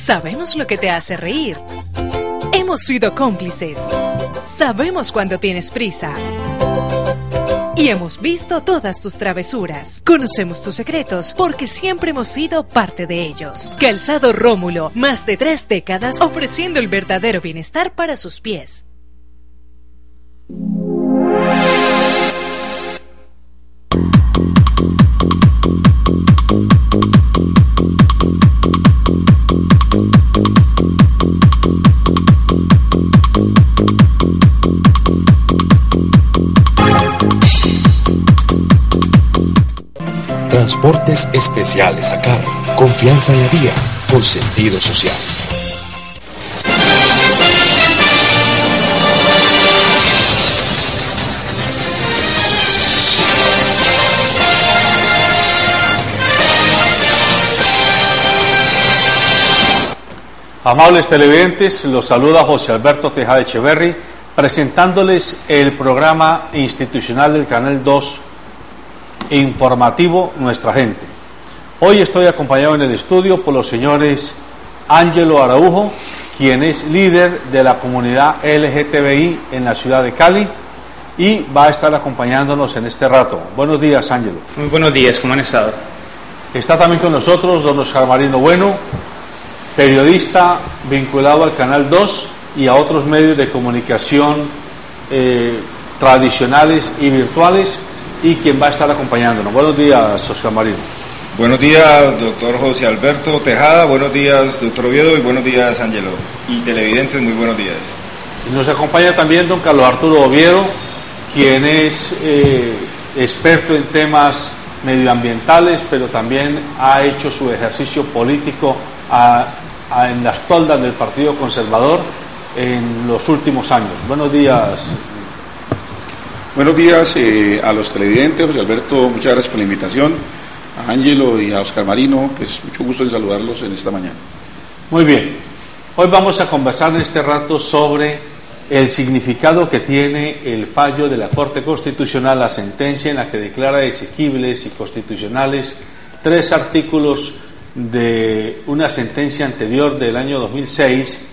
Sabemos lo que te hace reír. Hemos sido cómplices. Sabemos cuando tienes prisa. Y hemos visto todas tus travesuras. Conocemos tus secretos porque siempre hemos sido parte de ellos. Calzado Rómulo, más de 3 décadas ofreciendo el verdadero bienestar para sus pies. Transportes especiales a cargo. Confianza en la vía, con sentido social. Amables televidentes, los saluda José Alberto Tejada Echeverry, presentándoles el programa institucional del Canal 2 informativo Nuestra Gente. Hoy estoy acompañado en el estudio por los señores Ángelo Araujo, quien es líder de la comunidad LGTBI en la ciudad de Cali y va a estar acompañándonos en este rato. Buenos días, Ángelo. Muy buenos días, ¿cómo han estado? Está también con nosotros don Oscar Marino Bueno, periodista vinculado al Canal 2 y a otros medios de comunicación tradicionales y virtuales, y quien va a estar acompañándonos. Buenos días, Oscar Marino. Buenos días, doctor José Alberto Tejada, buenos días, doctor Oviedo, y buenos días, Ángelo. Y televidentes, muy buenos días. Nos acompaña también don Carlos Arturo Oviedo, quien es experto en temas medioambientales, pero también ha hecho su ejercicio político en las toldas del Partido Conservador en los últimos años. Buenos días. Buenos días a los televidentes. José Alberto, muchas gracias por la invitación. A Ángelo y a Oscar Marino, pues mucho gusto en saludarlos en esta mañana. Muy bien. Hoy vamos a conversar en este rato sobre el significado que tiene el fallo de la Corte Constitucional, la sentencia en la que declara exequibles y constitucionales 3 artículos de una sentencia anterior del año 2006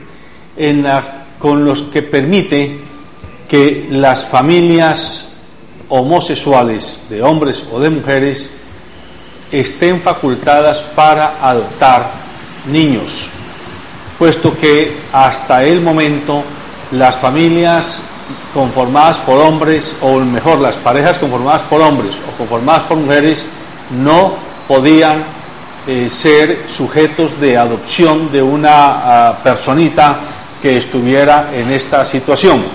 con los que permite que las familias homosexuales de hombres o de mujeres estén facultadas para adoptar niños, puesto que hasta el momento las familias conformadas por hombres, o mejor, las parejas conformadas por hombres o conformadas por mujeres, no podían ser sujetos de adopción de una personita que estuviera en esta situación.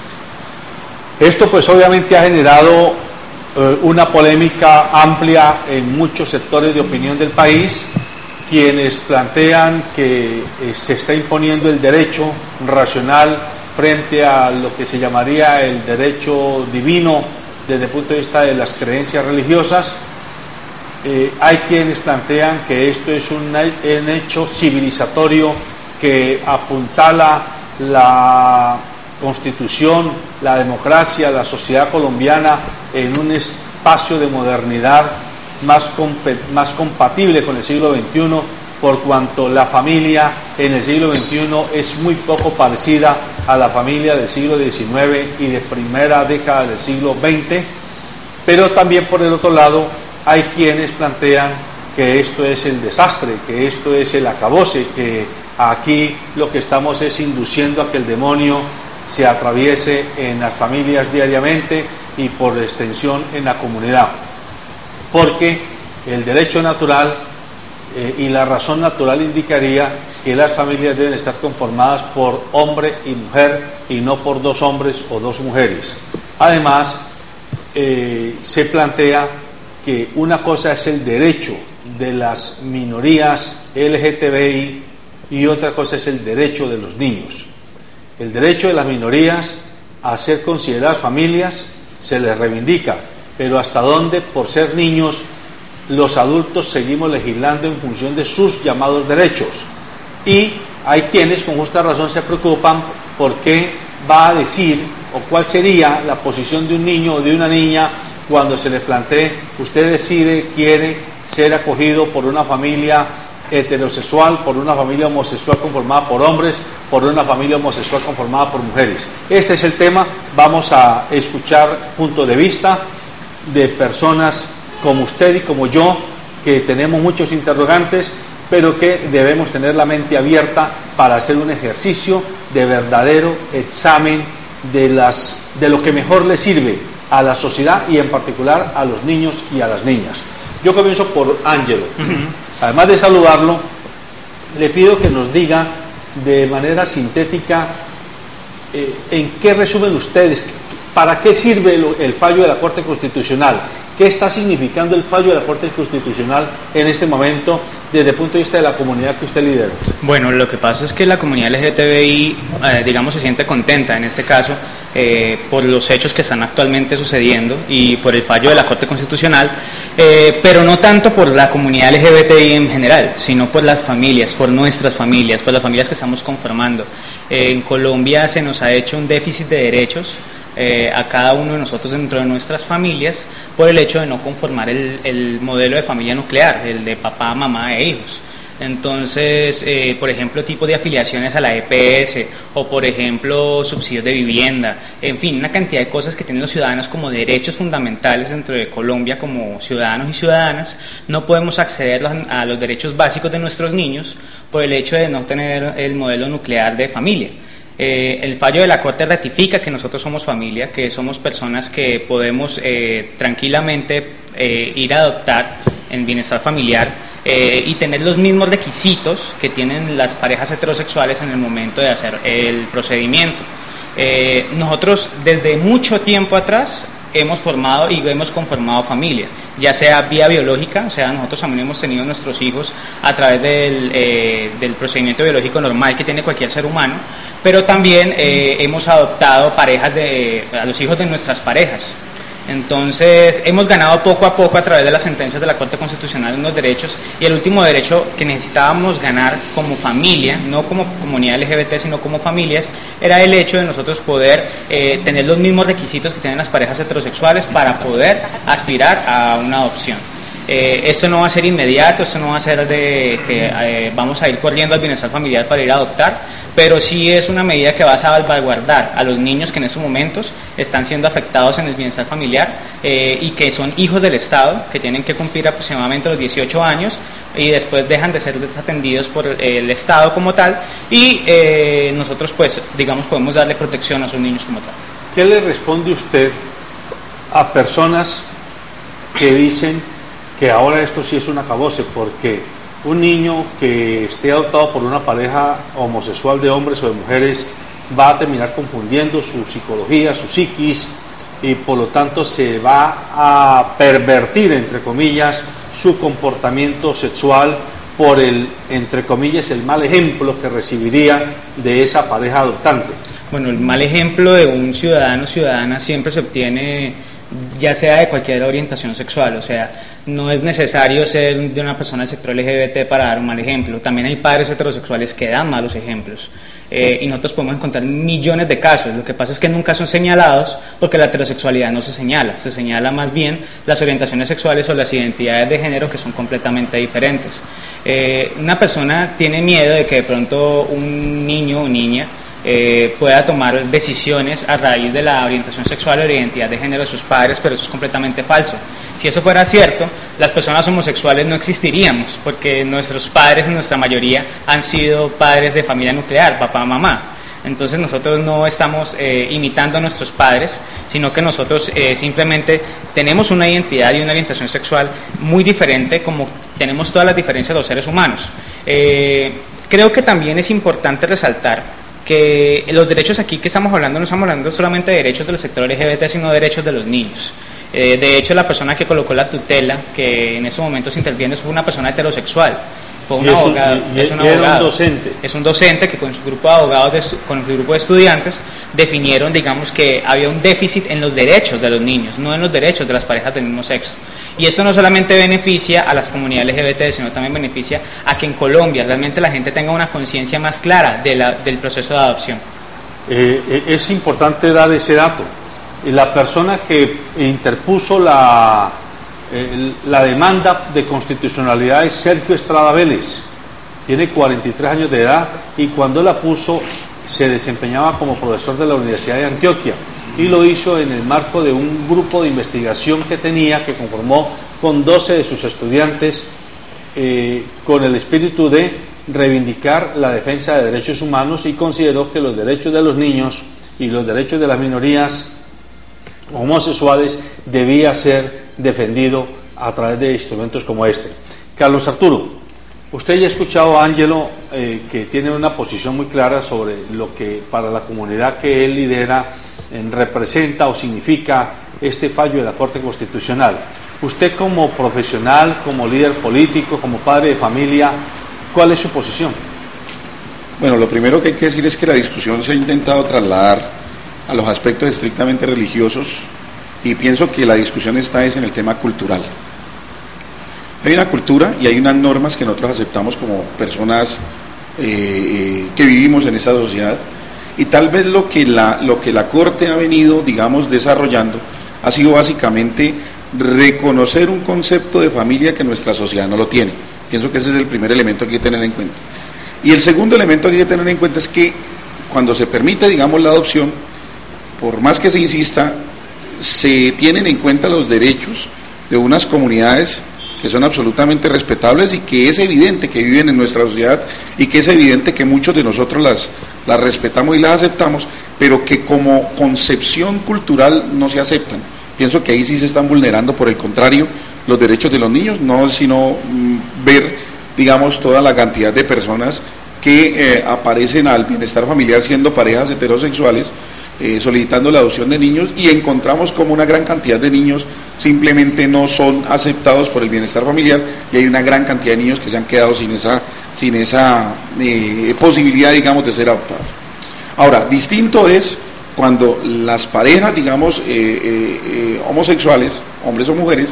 Esto pues obviamente ha generado una polémica amplia en muchos sectores de opinión del país, quienes plantean que se está imponiendo el derecho racional frente a lo que se llamaría el derecho divino desde el punto de vista de las creencias religiosas. Hay quienes plantean que esto es un hecho civilizatorio que apuntala la Constitución, la democracia, la sociedad colombiana en un espacio de modernidad más compatible con el siglo XXI, por cuanto la familia en el siglo XXI es muy poco parecida a la familia del siglo XIX y de primera década del siglo XX. Pero también, por el otro lado, hay quienes plantean que esto es el desastre, que esto es el acabose, que aquí lo que estamos es induciendo a que el demonio se atraviese en las familias diariamente y por extensión en la comunidad, porque el derecho natural y la razón natural indicaría que las familias deben estar conformadas por hombre y mujer y no por 2 hombres o 2 mujeres. Además, se plantea que una cosa es el derecho de las minorías LGTBI y otra cosa es el derecho de los niños. El derecho de las minorías a ser consideradas familias se les reivindica, pero hasta dónde, por ser niños, los adultos seguimos legislando en función de sus llamados derechos. Y hay quienes con justa razón se preocupan por qué va a decir o cuál sería la posición de un niño o de una niña cuando se le plantee: usted decide, quiere ser acogido por una familia heterosexual, por una familia homosexual conformada por hombres, por una familia homosexual conformada por mujeres. Este es el tema. Vamos a escuchar puntos de vista de personas como usted y como yo, que tenemos muchos interrogantes, pero que debemos tener la mente abierta para hacer un ejercicio de verdadero examen de lo que mejor le sirve a la sociedad y en particular a los niños y a las niñas. Yo comienzo por Ángelo. Además de saludarlo, le pido que nos diga de manera sintética en qué resumen ustedes, para qué sirve el fallo de la Corte Constitucional, qué está significando el fallo de la Corte Constitucional en este momento desde el punto de vista de la comunidad que usted lidera. Bueno, lo que pasa es que la comunidad LGTBI, digamos, se siente contenta en este caso por los hechos que están actualmente sucediendo y por el fallo de la Corte Constitucional, pero no tanto por la comunidad LGBTI en general, sino por las familias, por nuestras familias, por las familias que estamos conformando. En Colombia se nos ha hecho un déficit de derechos a cada uno de nosotros dentro de nuestras familias por el hecho de no conformar el modelo de familia nuclear, el de papá, mamá e hijos. Entonces, por ejemplo, tipo de afiliaciones a la EPS o, por ejemplo, subsidios de vivienda, en fin, una cantidad de cosas que tienen los ciudadanos como derechos fundamentales dentro de Colombia como ciudadanos y ciudadanas. No podemos acceder a los derechos básicos de nuestros niños por el hecho de no tener el modelo nuclear de familia. El fallo de la Corte ratifica que nosotros somos familia, que somos personas que podemos tranquilamente ir a adoptar en bienestar familiar y tener los mismos requisitos que tienen las parejas heterosexuales en el momento de hacer el procedimiento. Nosotros desde mucho tiempo atrás hemos formado y hemos conformado familia, ya sea vía biológica, o sea, nosotros también hemos tenido nuestros hijos a través del procedimiento biológico normal que tiene cualquier ser humano, pero también hemos adoptado a los hijos de nuestras parejas. Entonces, hemos ganado poco a poco a través de las sentencias de la Corte Constitucional unos derechos, y el último derecho que necesitábamos ganar como familia, no como comunidad LGBT, sino como familias, era el hecho de nosotros poder tener los mismos requisitos que tienen las parejas heterosexuales para poder aspirar a una adopción. Esto no va a ser inmediato, esto no va a ser de que vamos a ir corriendo al bienestar familiar para ir a adoptar, pero sí es una medida que va a salvaguardar a los niños que en estos momentos están siendo afectados en el bienestar familiar y que son hijos del Estado, que tienen que cumplir aproximadamente los 18 años y después dejan de ser desatendidos por el Estado como tal, y nosotros pues digamos podemos darle protección a esos niños como tal. ¿Qué le responde usted a personas que dicen que ahora esto sí es un acabose, porque un niño que esté adoptado por una pareja homosexual de hombres o de mujeres va a terminar confundiendo su psicología, su psiquis, y por lo tanto se va a pervertir, entre comillas, su comportamiento sexual por entre comillas, el mal ejemplo que recibiría de esa pareja adoptante? Bueno, el mal ejemplo de un ciudadano o ciudadana siempre se obtiene ya sea de cualquier orientación sexual, o sea, no es necesario ser de una persona del sector LGBT para dar un mal ejemplo. También hay padres heterosexuales que dan malos ejemplos y nosotros podemos encontrar millones de casos. Lo que pasa es que nunca son señalados porque la heterosexualidad no se señala más bien las orientaciones sexuales o las identidades de género, que son completamente diferentes. Una persona tiene miedo de que de pronto un niño o niña pueda tomar decisiones a raíz de la orientación sexual o la identidad de género de sus padres, pero eso es completamente falso. Si eso fuera cierto, las personas homosexuales no existiríamos, porque nuestros padres en nuestra mayoría han sido padres de familia nuclear, papá, mamá. Entonces nosotros no estamos imitando a nuestros padres, sino que nosotros simplemente tenemos una identidad y una orientación sexual muy diferente, como tenemos todas las diferencias de los seres humanos. Creo que también es importante resaltar que los derechos aquí que estamos hablando, no estamos hablando solamente de derechos del sector LGBT, sino de derechos de los niños. De hecho, la persona que colocó la tutela, que en esos momentos interviene, fue una persona heterosexual. Fue un abogado, es un abogado, es un docente que con su grupo de abogados, con el grupo de estudiantes, definieron, digamos, que había un déficit en los derechos de los niños, no en los derechos de las parejas del mismo sexo. Y esto no solamente beneficia a las comunidades LGBT, sino también beneficia a que en Colombia realmente la gente tenga una conciencia más clara del proceso de adopción. Es importante dar ese dato. La persona que interpuso la demanda de constitucionalidad es Sergio Estrada Vélez, tiene 43 años de edad y cuando la puso se desempeñaba como profesor de la Universidad de Antioquia y lo hizo en el marco de un grupo de investigación que tenía, que conformó con 12 de sus estudiantes con el espíritu de reivindicar la defensa de derechos humanos, y consideró que los derechos de los niños y los derechos de las minorías homosexuales debía ser defendido a través de instrumentos como este. Carlos Arturo, usted ya ha escuchado a Ángelo, que tiene una posición muy clara sobre lo que para la comunidad que él lidera representa o significa este fallo de la Corte Constitucional. Usted, como profesional, como líder político, como padre de familia, ¿cuál es su posición? Bueno, lo primero que hay que decir es que la discusión se ha intentado trasladar a los aspectos estrictamente religiosos, y pienso que la discusión está en el tema cultural. Hay una cultura y hay unas normas que nosotros aceptamos como personas que vivimos en esta sociedad, y tal vez lo que la Corte ha venido, digamos, desarrollando ha sido básicamente reconocer un concepto de familia que nuestra sociedad no lo tiene. Pienso que ese es el primer elemento que hay que tener en cuenta. Y el segundo elemento que hay que tener en cuenta es que cuando se permite, digamos, la adopción, por más que se insista, se tienen en cuenta los derechos de unas comunidades que son absolutamente respetables y que es evidente que viven en nuestra sociedad, y que es evidente que muchos de nosotros las respetamos y las aceptamos, pero que como concepción cultural no se aceptan. Pienso que ahí sí se están vulnerando, por el contrario, los derechos de los niños, no sino ver, digamos, toda la cantidad de personas que aparecen al bienestar familiar siendo parejas heterosexuales, solicitando la adopción de niños, y encontramos como una gran cantidad de niños simplemente no son aceptados por el bienestar familiar, y hay una gran cantidad de niños que se han quedado sin esa posibilidad, digamos, de ser adoptados. Ahora, distinto es cuando las parejas, digamos, homosexuales, hombres o mujeres,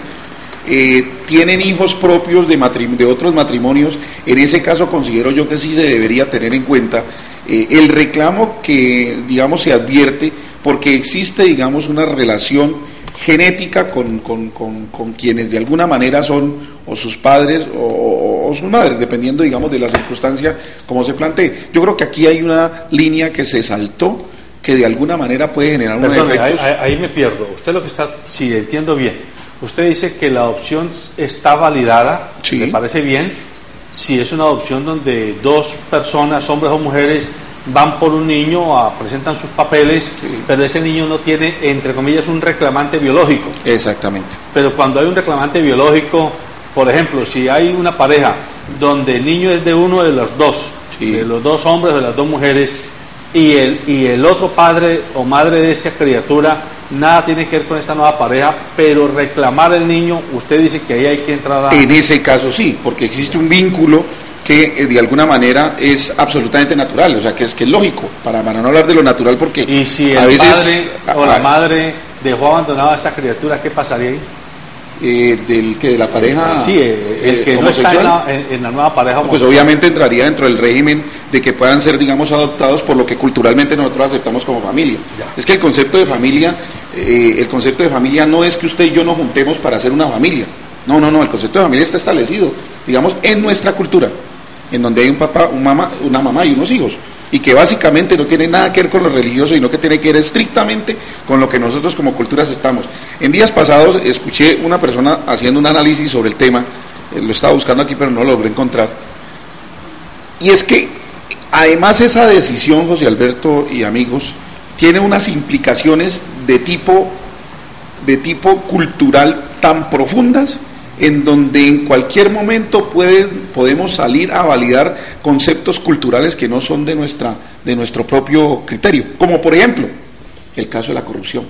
tienen hijos propios de otros matrimonios. En ese caso considero yo que sí se debería tener en cuenta el reclamo que, digamos, se advierte, porque existe, digamos, una relación genética con quienes de alguna manera son o sus padres o sus madres, dependiendo, digamos, de la circunstancia como se plantee. Yo creo que aquí hay una línea que se saltó, que de alguna manera puede generar unos efectos. Ahí me pierdo. Usted lo que está, si entiendo bien, usted dice que la adopción está validada, sí. ¿Me parece bien? Si es una adopción donde dos personas, hombres o mujeres, van por un niño, presentan sus papeles, sí. Pero ese niño no tiene, entre comillas, un reclamante biológico. Exactamente. Pero cuando hay un reclamante biológico, por ejemplo, si hay una pareja donde el niño es de uno de los dos, sí. De los dos hombres o de las dos mujeres, y el otro padre o madre de esa criatura nada tiene que ver con esta nueva pareja, pero reclamar el niño, usted dice que ahí hay que entrar En ese caso sí, porque existe un vínculo que de alguna manera es absolutamente natural, o sea, que es lógico, para no hablar de lo natural, porque y si el a veces padre o la madre dejó abandonada a esa criatura, ¿qué pasaría ahí? De la pareja, sí, el que no está en la nueva pareja homosexual. Pues obviamente entraría dentro del régimen de que puedan ser, digamos, adoptados por lo que culturalmente nosotros aceptamos como familia. Ya. Es que el concepto de familia no es que usted y yo nos juntemos para hacer una familia. No, el concepto de familia está establecido, digamos, en nuestra cultura, en donde hay un papá, una mamá y unos hijos, y que básicamente no tiene nada que ver con lo religioso, sino que tiene que ver estrictamente con lo que nosotros como cultura aceptamos. En días pasados escuché una persona haciendo un análisis sobre el tema, lo estaba buscando aquí pero no lo logré encontrar, y es que además esa decisión, José Alberto y amigos, tiene unas implicaciones de tipo cultural tan profundas, en donde en cualquier momento podemos salir a validar conceptos culturales que no son de nuestro propio criterio, como por ejemplo el caso de la corrupción.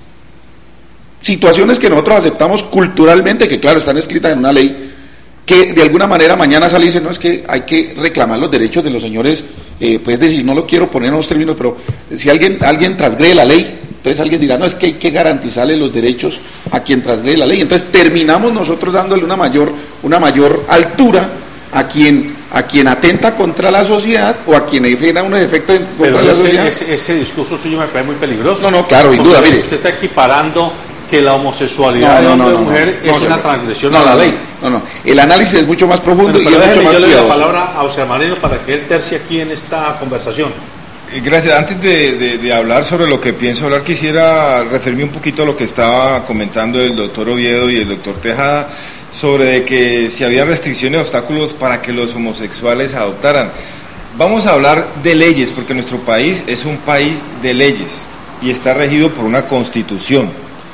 Situaciones que nosotros aceptamos culturalmente, que claro, están escritas en una ley, que de alguna manera mañana sale y dice, no, es que hay que reclamar los derechos de los señores, pues decir, no lo quiero poner en los términos, pero si alguien transgrede la ley, entonces alguien dirá, no, es que hay que garantizarle los derechos a quien transgrede la ley. Entonces terminamos nosotros dándole una mayor altura a quien atenta contra la sociedad, o a quien genera unos efectos contra la sociedad. Ese discurso suyo me parece muy peligroso. No, claro, sin duda, mire. Usted está equiparando que la homosexualidad de hombre o mujer es una transgresión a la ley. No. El análisis es mucho más profundo y es mucho más yo le doy la cuidadoso. palabra a Oscar Marino para que él tercie aquí en esta conversación. Gracias. Antes de hablar sobre lo que pienso hablar, quisiera referirme un poquito a lo que estaba comentando el doctor Oviedo y el doctor Tejada sobre de que si había restricciones, obstáculos para que los homosexuales adoptaran. Vamos a hablar de leyes, porque nuestro país es un país de leyes y está regido por una constitución.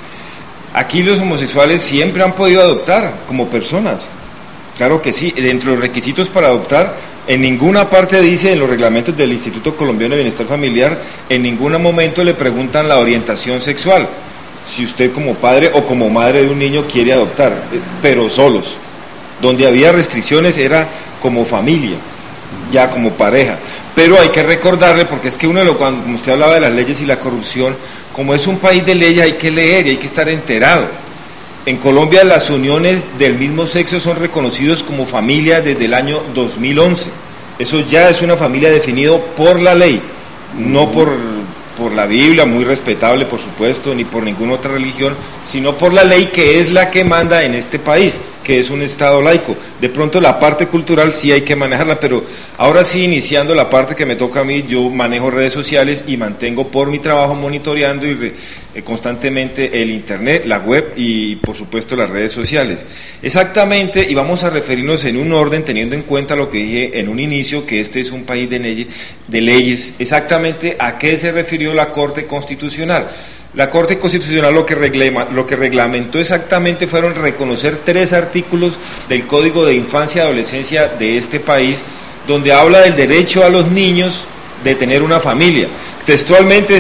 Aquí los homosexuales siempre han podido adoptar como personas. Claro que sí, dentro de los requisitos para adoptar, en ninguna parte dice en los reglamentos del Instituto Colombiano de Bienestar Familiar, en ningún momento le preguntan la orientación sexual, si usted como padre o como madre de un niño quiere adoptar, pero solos. Donde había restricciones era como familia, ya como pareja. Pero hay que recordarle, porque es que cuando usted hablaba de las leyes y la corrupción, como es un país de leyes hay que leer y hay que estar enterado. En Colombia las uniones del mismo sexo son reconocidos como familia desde el año 2011. Eso ya es una familia definido por la ley, no por la Biblia, muy respetable por supuesto, ni por ninguna otra religión, sino por la ley que es la que manda en este país, que es un Estado laico. De pronto la parte cultural sí hay que manejarla, pero ahora sí, iniciando la parte que me toca a mí, yo manejo redes sociales y mantengo por mi trabajo monitoreando constantemente el internet, la web y por supuesto las redes sociales. Exactamente, y vamos a referirnos en un orden teniendo en cuenta lo que dije en un inicio, que este es un país de leyes. Exactamente a qué se refirió la Corte Constitucional. La Corte Constitucional lo que reglamentó exactamente fueron reconocer 3 artículos del Código de Infancia y Adolescencia de este país, donde habla del derecho a los niños de tener una familia. Textualmente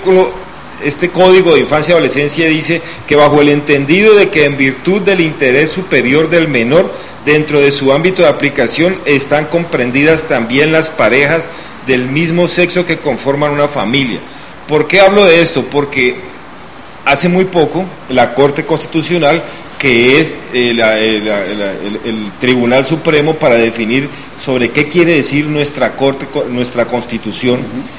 este Código de Infancia y Adolescencia dice que bajo el entendido de que en virtud del interés superior del menor, dentro de su ámbito de aplicación están comprendidas también las parejas del mismo sexo que conforman una familia. ¿Por qué hablo de esto? Porque hace muy poco la Corte Constitucional, que es el Tribunal Supremo para definir sobre qué quiere decir nuestra Constitución,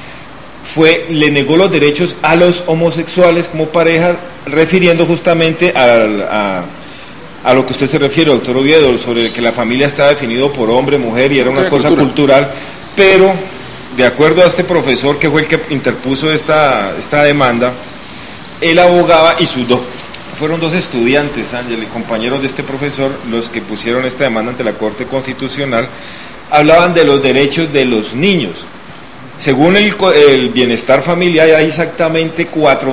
le negó los derechos a los homosexuales como pareja, refiriendo justamente a lo que usted se refiere, doctor Oviedo, sobre que la familia está definido por hombre, mujer y era una cosa cultural, pero de acuerdo a este profesor que fue el que interpuso esta demanda, él abogaba y fueron 2 estudiantes, Ángel, y compañeros de este profesor, los que pusieron esta demanda ante la Corte Constitucional, hablaban de los derechos de los niños. Según el bienestar familiar hay exactamente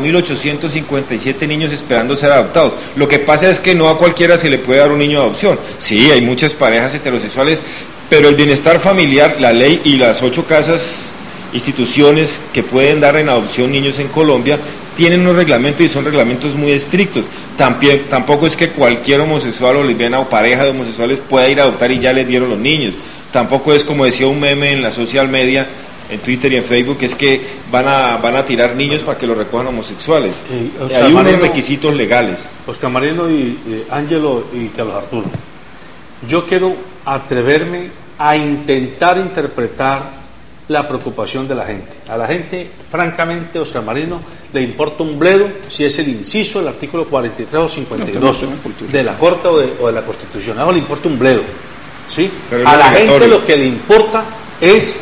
4.857 niños esperando ser adoptados. Lo que pasa es que no a cualquiera se le puede dar un niño de adopción. Sí, hay muchas parejas heterosexuales, pero el bienestar familiar, la ley y las 8 instituciones que pueden dar en adopción niños en Colombia tienen unos reglamentos y son reglamentos muy estrictos. Tampoco es que cualquier homosexual o lesbiana o pareja de homosexuales pueda ir a adoptar y ya les dieron los niños. Tampoco es como decía un meme en la social media, en Twitter y en Facebook, es que van a tirar niños para que los recojan homosexuales. Hay unos requisitos legales. Oscar Marino y Ángelo y Carlos Arturo, yo quiero atreverme a intentar interpretar la preocupación de la gente. A la gente, francamente, Oscar Marino, le importa un bledo si es el inciso del artículo 43 o 52 de la Corte o de la Constitución. A eso le importa un bledo, ¿sí? A la gente lo que le importa es: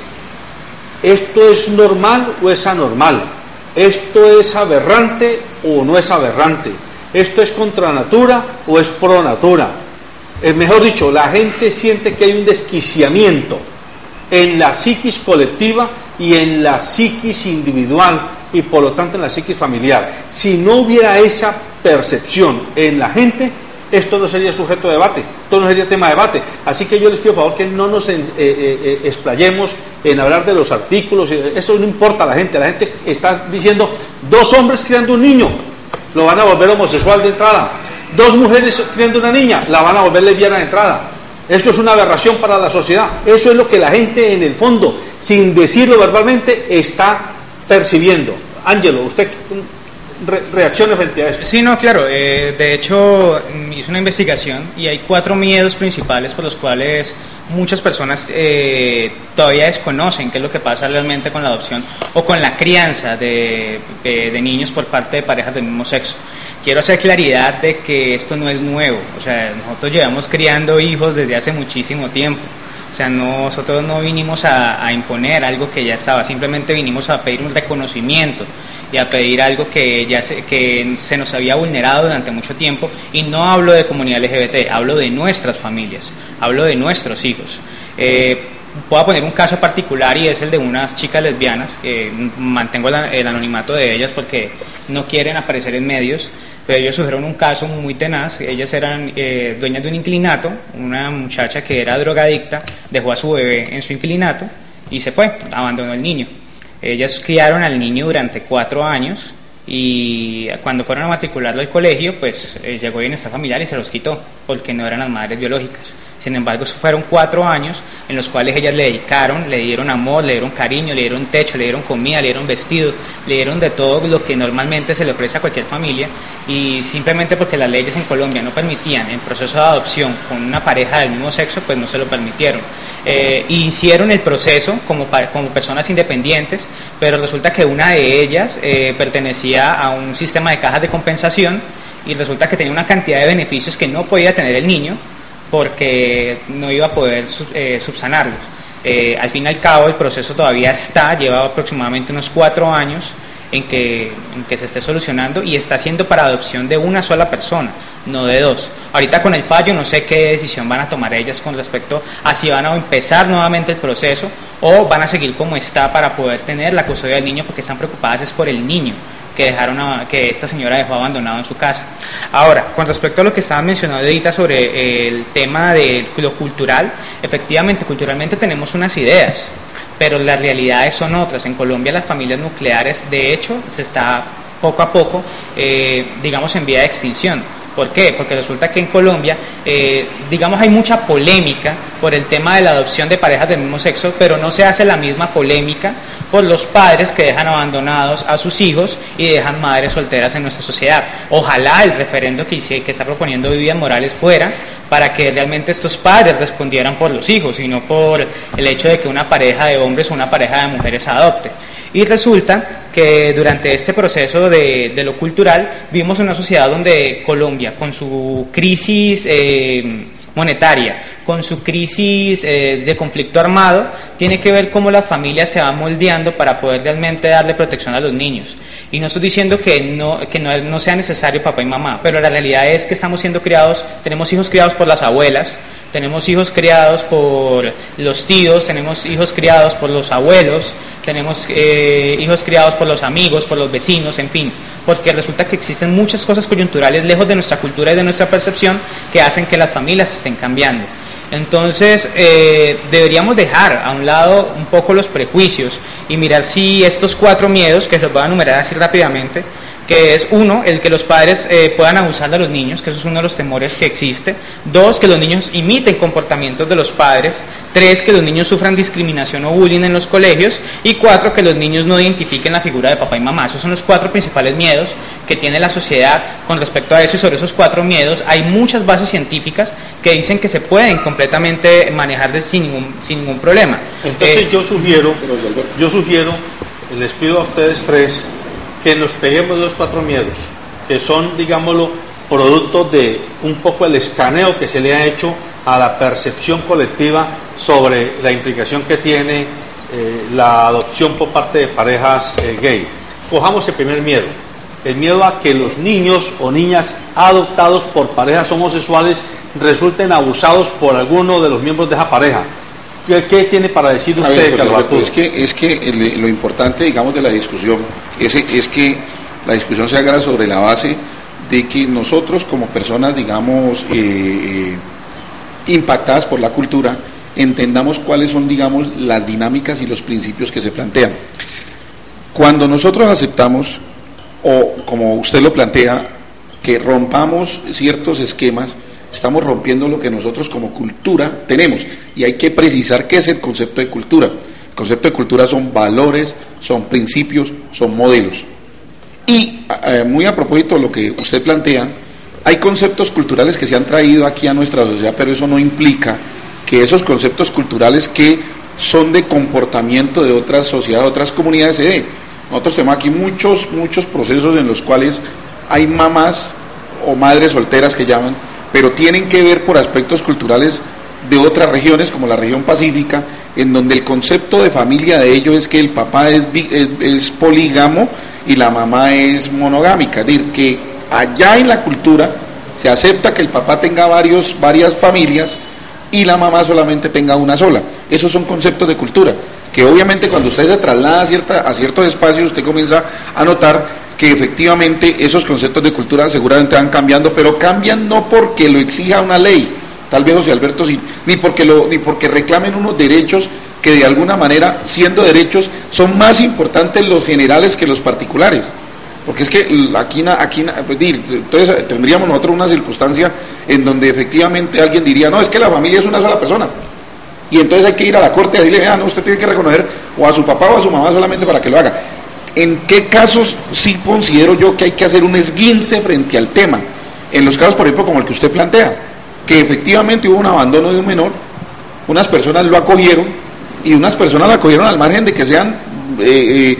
¿esto es normal o es anormal? ¿Esto es aberrante o no es aberrante? ¿Esto es contra natura o es pro natura? Mejor dicho, la gente siente que hay un desquiciamiento en la psiquis colectiva y en la psiquis individual y por lo tanto en la psiquis familiar. Si no hubiera esa percepción en la gente, esto no sería sujeto de debate, esto no sería tema de debate. Así que yo les pido por favor que no nos explayemos en hablar de los artículos, eso no importa a la gente está diciendo 2 hombres criando un niño, lo van a volver homosexual de entrada, 2 mujeres criando una niña, la van a volver lesbiana de entrada. Esto es una aberración para la sociedad. Eso es lo que la gente en el fondo, sin decirlo verbalmente, está percibiendo. Ángelo, usted reaccione frente a esto. Sí, no, claro. De hecho, hice una investigación y hay 4 miedos principales por los cuales muchas personas todavía desconocen qué es lo que pasa realmente con la adopción o con la crianza de niños por parte de parejas del mismo sexo. quiero hacer claridad de que esto no es nuevo. O sea, nosotros llevamos criando hijos desde hace muchísimo tiempo. O sea, nosotros no vinimos a imponer algo que ya estaba, simplemente vinimos a pedir un reconocimiento y a pedir algo que se nos había vulnerado durante mucho tiempo. Y no hablo de comunidad LGBT, hablo de nuestras familias, hablo de nuestros hijos. Puedo poner un caso particular, y es el de unas chicas lesbianas. Mantengo el anonimato de ellas porque no quieren aparecer en medios, pero ellos sufrieron un caso muy tenaz. Ellas eran dueñas de un inclinato. Una muchacha que era drogadicta dejó a su bebé en su inclinato y se fue, abandonó al niño. Ellas criaron al niño durante 4 años, y cuando fueron a matricularlo al colegio, pues llegó bienestar familiar y se los quitó porque no eran las madres biológicas. Sin embargo, fueron 4 años en los cuales ellas le dedicaron, le dieron amor, le dieron cariño, le dieron techo, le dieron comida, le dieron vestido, le dieron de todo lo que normalmente se le ofrece a cualquier familia, y simplemente porque las leyes en Colombia no permitían el proceso de adopción con una pareja del mismo sexo, pues no se lo permitieron. Hicieron el proceso como personas independientes, pero resulta que una de ellas pertenecía a un sistema de cajas de compensación, y resulta que tenía una cantidad de beneficios que no podía tener el niño porque no iba a poder subsanarlos. Al fin y al cabo, el proceso todavía lleva aproximadamente unos 4 años en que se esté solucionando, y está siendo para adopción de una sola persona, no de 2. Ahorita con el fallo no sé qué decisión van a tomar ellas con respecto a si van a empezar nuevamente el proceso o van a seguir como está para poder tener la custodia del niño, porque están preocupadas es por el niño que esta señora dejó abandonado en su casa. Ahora, con respecto a lo que estaba mencionando ahorita sobre el tema de lo cultural, efectivamente, culturalmente tenemos unas ideas, pero las realidades son otras. En Colombia las familias nucleares, de hecho, se está poco a poco, digamos, en vía de extinción. ¿Por qué? Porque resulta que en Colombia, digamos, hay mucha polémica por el tema de la adopción de parejas del mismo sexo, pero no se hace la misma polémica por los padres que dejan abandonados a sus hijos y dejan madres solteras en nuestra sociedad. Ojalá el referendo que está proponiendo Vivian Morales fuera para que realmente estos padres respondieran por los hijos y no por el hecho de que una pareja de hombres o una pareja de mujeres adopte. Y resulta que durante este proceso de lo cultural vimos una sociedad donde Colombia, con su crisis monetaria, con su crisis de conflicto armado, tiene que ver cómo las familias se van moldeando para poder realmente darle protección a los niños. Y no estoy diciendo que no sea necesario papá y mamá, pero la realidad es que estamos siendo criados, tenemos hijos criados por las abuelas, tenemos hijos criados por los tíos, tenemos hijos criados por los abuelos, tenemos hijos criados por los amigos, por los vecinos, en fin, porque resulta que existen muchas cosas coyunturales lejos de nuestra cultura y de nuestra percepción que hacen que las familias estén cambiando. Entonces deberíamos dejar a un lado un poco los prejuicios y mirar si estos 4 miedos, que los voy a enumerar así rápidamente, que es 1, el que los padres puedan abusar de los niños, que eso es uno de los temores que existe. 2, que los niños imiten comportamientos de los padres. 3, que los niños sufran discriminación o bullying en los colegios. Y 4, que los niños no identifiquen la figura de papá y mamá. Esos son los 4 principales miedos que tiene la sociedad con respecto a eso, y sobre esos 4 miedos hay muchas bases científicas que dicen que se pueden completamente manejar sin ningún problema. Entonces yo sugiero, les pido a ustedes 3 que nos peguemos los 4 miedos, que son, digámoslo, producto de un poco el escaneo que se le ha hecho a la percepción colectiva sobre la implicación que tiene la adopción por parte de parejas gay. Cojamos el primer miedo, el miedo a que los niños o niñas adoptados por parejas homosexuales resulten abusados por alguno de los miembros de esa pareja. ¿Qué tiene para decir usted, Carlos Arturo? Es que lo importante, digamos, de la discusión es que la discusión se haga sobre la base de que nosotros como personas, digamos, impactadas por la cultura, entendamos cuáles son, digamos, las dinámicas y los principios que se plantean. Cuando nosotros aceptamos, o como usted lo plantea, que rompamos ciertos esquemas, estamos rompiendo lo que nosotros como cultura tenemos, y hay que precisar qué es el concepto de cultura. El concepto de cultura son valores, son principios, son modelos. Y muy a propósito de lo que usted plantea, hay conceptos culturales que se han traído aquí a nuestra sociedad, pero eso no implica que esos conceptos culturales que son de comportamiento de otras sociedades, de otras comunidades se den. Nosotros tenemos aquí muchos procesos en los cuales hay mamás o madres solteras que llaman, pero tienen que ver por aspectos culturales de otras regiones, como la región pacífica, en donde el concepto de familia de ellos es que el papá es polígamo y la mamá es monogámica, es decir, que allá en la cultura se acepta que el papá tenga varias familias y la mamá solamente tenga una sola. Esos son conceptos de cultura, que obviamente cuando usted se traslada a ciertos espacios, usted comienza a notar que efectivamente esos conceptos de cultura seguramente van cambiando, pero cambian no porque lo exija una ley, tal vez José Alberto sí, ni porque reclamen unos derechos que de alguna manera, siendo derechos, son más importantes los generales que los particulares. Porque es que aquí entonces tendríamos nosotros una circunstancia en donde efectivamente alguien diría, no, es que la familia es una sola persona, y entonces hay que ir a la corte y decirle, no, usted tiene que reconocer o a su papá o a su mamá solamente para que lo haga. ¿En qué casos sí considero yo que hay que hacer un esguince frente al tema? En los casos, por ejemplo, como el que usted plantea, que efectivamente hubo un abandono de un menor, unas personas lo acogieron, y unas personas lo acogieron al margen de que sean de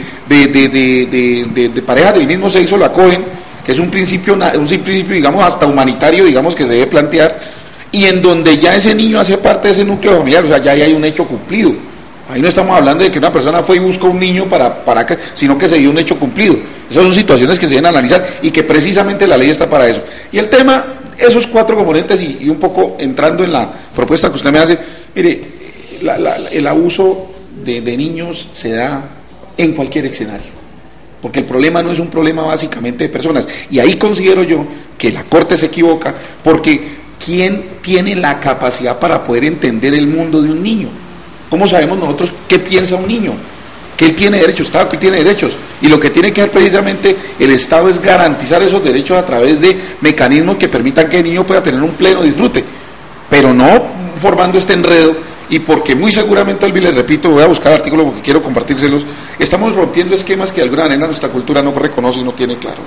parejas del mismo sexo, lo acogen, que es un principio, digamos, hasta humanitario, digamos, que se debe plantear, y en donde ya ese niño hace parte de ese núcleo familiar, o sea, ya hay un hecho cumplido. Ahí no estamos hablando de que una persona fue y buscó un niño para acá, sino que se dio un hecho cumplido. Esas son situaciones que se deben analizar y que precisamente la ley está para eso. Y el tema, esos 4 componentes y un poco entrando en la propuesta que usted me hace, mire, el abuso de niños se da en cualquier escenario, porque el problema no es un problema básicamente de personas, y ahí considero yo que la Corte se equivoca, porque ¿quién tiene la capacidad para poder entender el mundo de un niño? ¿Cómo sabemos nosotros qué piensa un niño? Que él tiene derechos, Estado que tiene derechos, y lo que tiene que hacer precisamente el Estado es garantizar esos derechos a través de mecanismos que permitan que el niño pueda tener un pleno disfrute, pero no formando este enredo. Y porque muy seguramente, Albi, les repito, voy a buscar artículos porque quiero compartírselos, estamos rompiendo esquemas que de alguna manera nuestra cultura no reconoce y no tiene claro.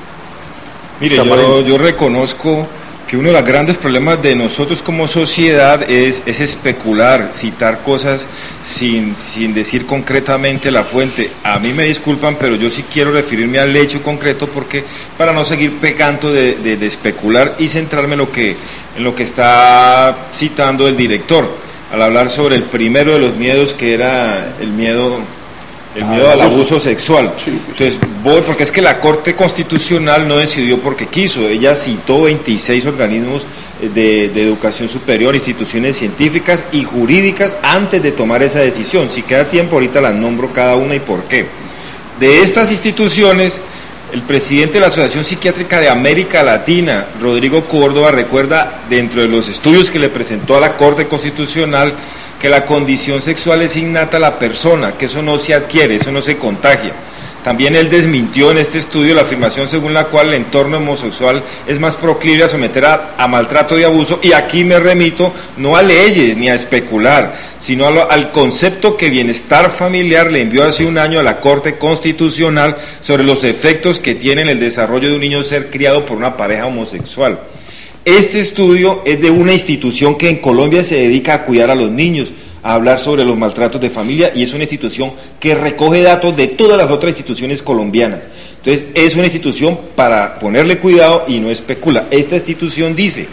Mire, yo reconozco que uno de los grandes problemas de nosotros como sociedad es especular, citar cosas sin decir concretamente la fuente. A mí me disculpan, pero yo sí quiero referirme al hecho concreto, porque para no seguir pecando de especular y centrarme en lo que está citando el director, al hablar sobre el primero de los miedos, que era el miedo al abuso sexual. Entonces, porque es que la Corte Constitucional no decidió porque quiso, ella citó 26 organismos de educación superior, instituciones científicas y jurídicas antes de tomar esa decisión. Si queda tiempo, ahorita las nombro cada una y por qué. De estas instituciones, el presidente de la Asociación Psiquiátrica de América Latina, Rodrigo Córdoba, recuerda dentro de los estudios que le presentó a la Corte Constitucional que la condición sexual es innata a la persona, que eso no se adquiere, eso no se contagia. También él desmintió en este estudio la afirmación según la cual el entorno homosexual es más proclive a someter a maltrato y abuso, y aquí me remito no a leyes ni a especular, sino al concepto que Bienestar Familiar le envió hace un año a la Corte Constitucional sobre los efectos que tiene en el desarrollo de un niño ser criado por una pareja homosexual. Este estudio es de una institución que en Colombia se dedica a cuidar a los niños, a hablar sobre los maltratos de familia, y es una institución que recoge datos de todas las otras instituciones colombianas. Entonces es una institución para ponerle cuidado y no especula. Esta institución dice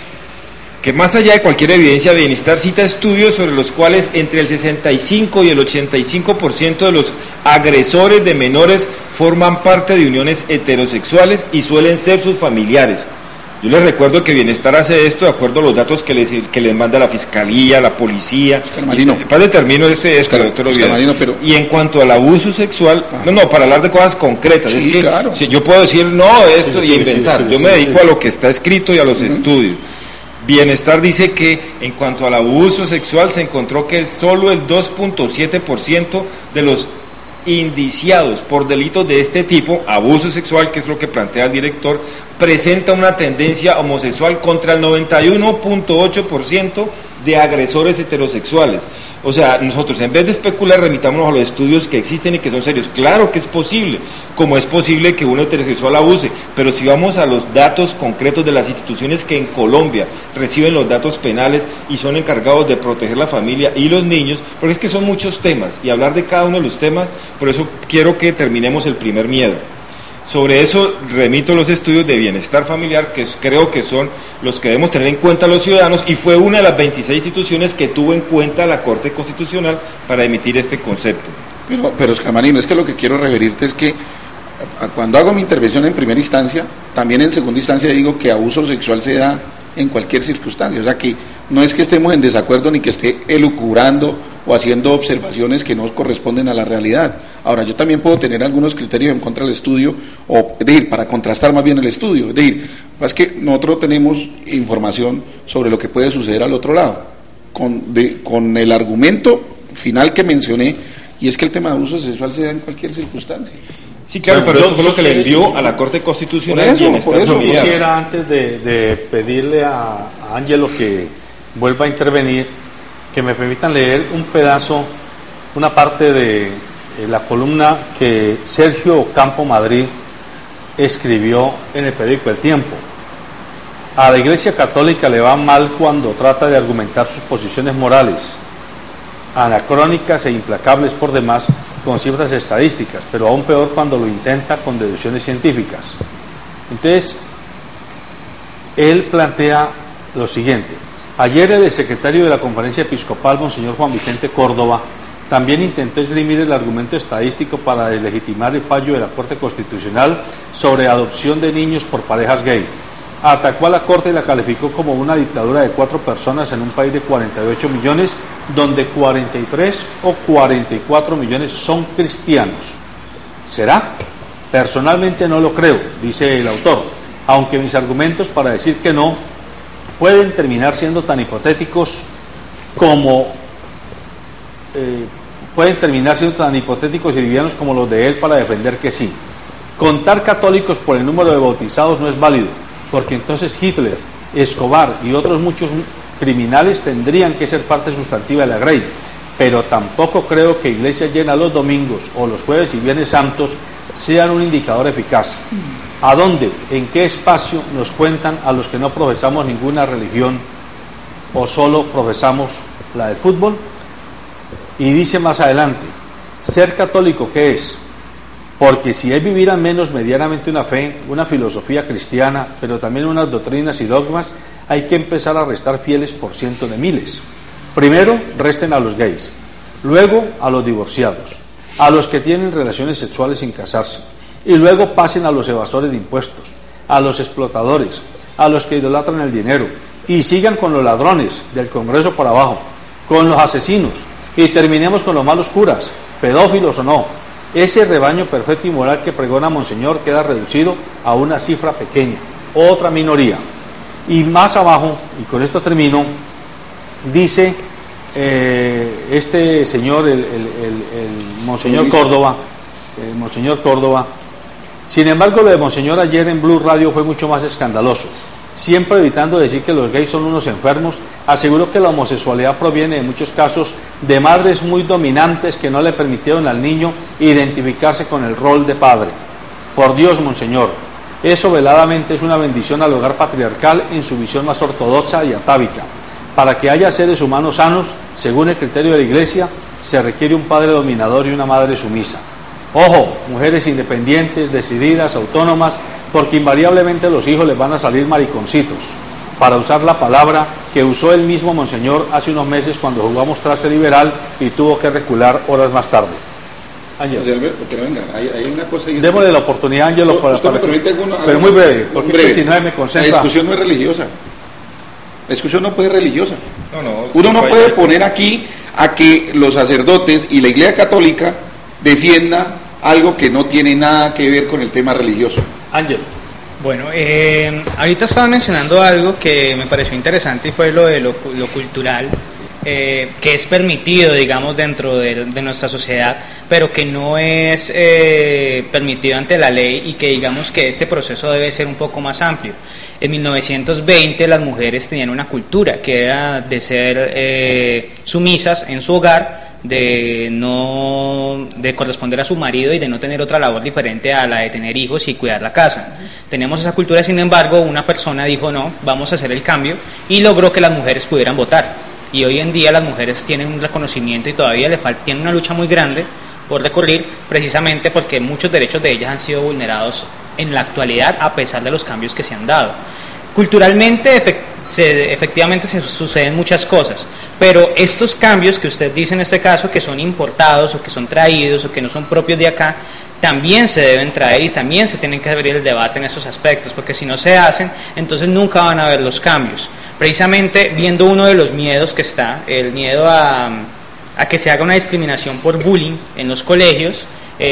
que más allá de cualquier evidencia, Bienestar cita estudios sobre los cuales entre el 65 y el 85% de los agresores de menores forman parte de uniones heterosexuales y suelen ser sus familiares. Yo les recuerdo que Bienestar hace esto de acuerdo a los datos que les manda la Fiscalía, la Policía. Termino doctor Oviedo. Pero... Y en cuanto al abuso sexual, para hablar de cosas concretas, es que claro. Si yo puedo decir y inventar, yo me dedico a lo que está escrito y a los estudios. Bienestar dice que en cuanto al abuso sexual se encontró que solo el 2.7% de los indiciados por delitos de este tipo, abuso sexual, que es lo que plantea el director, presenta una tendencia homosexual contra el 91.8% de agresores heterosexuales. O sea, nosotros en vez de especular remitámonos a los estudios que existen y que son serios. Claro que es posible, como es posible que un heterosexual abuse, pero si vamos a los datos concretos de las instituciones que en Colombia reciben los datos penales y son encargados de proteger la familia y los niños, porque es que son muchos temas y hablar de cada uno de los temas, por eso quiero que terminemos el primer miedo. Sobre eso remito los estudios de bienestar familiar, que creo que son los que debemos tener en cuenta los ciudadanos, y fue una de las 26 instituciones que tuvo en cuenta la Corte Constitucional para emitir este concepto. Pero Oscar Marino, es que lo que quiero referirte es que cuando hago mi intervención en primera instancia, también en segunda instancia digo que abuso sexual se da en cualquier circunstancia, o sea que no es que estemos en desacuerdo ni que esté elucubrando o haciendo observaciones que no corresponden a la realidad. Ahora, yo también puedo tener algunos criterios en contra del estudio, o es decir, para contrastar más bien el estudio, es decir, es que nosotros tenemos información sobre lo que puede suceder al otro lado, con el argumento final que mencioné, y es que el tema de abuso sexual se da en cualquier circunstancia. Sí, claro, pero eso fue lo que le envió a la Corte Constitucional. Por eso quisiera, antes de pedirle a Ángelo que vuelva a intervenir, que me permitan leer un pedazo, una parte de la columna que Sergio Ocampo Madrid escribió en el periódico El Tiempo. A la Iglesia Católica le va mal cuando trata de argumentar sus posiciones morales, anacrónicas e implacables por demás, con cifras estadísticas, pero aún peor cuando lo intenta con deducciones científicas. Entonces, él plantea lo siguiente: ayer el secretario de la Conferencia Episcopal, Monseñor Juan Vicente Córdoba, también intentó esgrimir el argumento estadístico para deslegitimar el fallo de la Corte Constitucional sobre adopción de niños por parejas gay. Atacó a la Corte y la calificó como una dictadura de 4 personas en un país de 48 millones, donde 43 o 44 millones son cristianos. ¿Será? Personalmente no lo creo, dice el autor, aunque mis argumentos para decir que no pueden terminar siendo tan hipotéticos y livianos como los de él para defender que sí. Contar católicos por el número de bautizados no es válido, porque entonces Hitler, Escobar y otros muchos criminales tendrían que ser parte sustantiva de la Grey, pero tampoco creo que iglesias llenas los domingos o los jueves y viernes santos sean un indicador eficaz. ¿A dónde, en qué espacio nos cuentan a los que no profesamos ninguna religión o solo profesamos la del fútbol? Y dice más adelante, ¿ser católico qué es? Porque si es vivir al menos medianamente una fe, una filosofía cristiana, pero también unas doctrinas y dogmas, hay que empezar a restar fieles por cientos de miles. Primero, resten a los gays, luego a los divorciados, a los que tienen relaciones sexuales sin casarse, y luego pasen a los evasores de impuestos, a los explotadores, a los que idolatran el dinero, y sigan con los ladrones del Congreso por abajo, con los asesinos, y terminemos con los malos curas, pedófilos o no. Ese rebaño perfecto y moral que pregona Monseñor queda reducido a una cifra pequeña, otra minoría. Y más abajo, y con esto termino, dice este señor, el Monseñor Córdoba, sin embargo, lo de Monseñor ayer en Blue Radio fue mucho más escandaloso. Siempre evitando decir que los gays son unos enfermos, aseguró que la homosexualidad proviene en muchos casos de madres muy dominantes que no le permitieron al niño identificarse con el rol de padre. Por Dios, Monseñor, eso veladamente es una bendición al hogar patriarcal en su visión más ortodoxa y atávica. Para que haya seres humanos sanos, según el criterio de la Iglesia, se requiere un padre dominador y una madre sumisa. Ojo, mujeres independientes, decididas, autónomas, porque invariablemente los hijos les van a salir mariconcitos, para usar la palabra que usó el mismo Monseñor hace unos meses cuando jugamos traste liberal y tuvo que recular horas más tarde. Ángel. José Alberto, pero venga, hay una cosa... Démosle la oportunidad, Ángelo, pero muy breve, porque si no me concentra. La discusión no es religiosa. La discusión no puede ser religiosa. Uno no sí, puede poner aquí a que los sacerdotes y la Iglesia Católica defienda algo que no tiene nada que ver con el tema religioso. Ángel. Bueno, ahorita estaba mencionando algo que me pareció interesante y fue lo de lo cultural, que es permitido, digamos, dentro de nuestra sociedad, pero que no es permitido ante la ley y que digamos que este proceso debe ser un poco más amplio. En 1920 las mujeres tenían una cultura que era de ser sumisas en su hogar, de corresponder a su marido y de no tener otra labor diferente a la de tener hijos y cuidar la casa. Tenemos esa cultura, sin embargo, una persona dijo no, vamos a hacer el cambio y logró que las mujeres pudieran votar. Y hoy en día las mujeres tienen un reconocimiento y todavía tienen una lucha muy grande por recurrir, precisamente porque muchos derechos de ellas han sido vulnerados en la actualidad a pesar de los cambios que se han dado. Culturalmente efectivamente se suceden muchas cosas, pero estos cambios que usted dice en este caso, que son importados o que son traídos o que no son propios de acá, también se deben traer y también se tienen que abrir el debate en esos aspectos, porque si no se hacen, entonces nunca van a haber los cambios. Precisamente viendo uno de los miedos que está, el miedo a que se haga una discriminación por bullying en los colegios,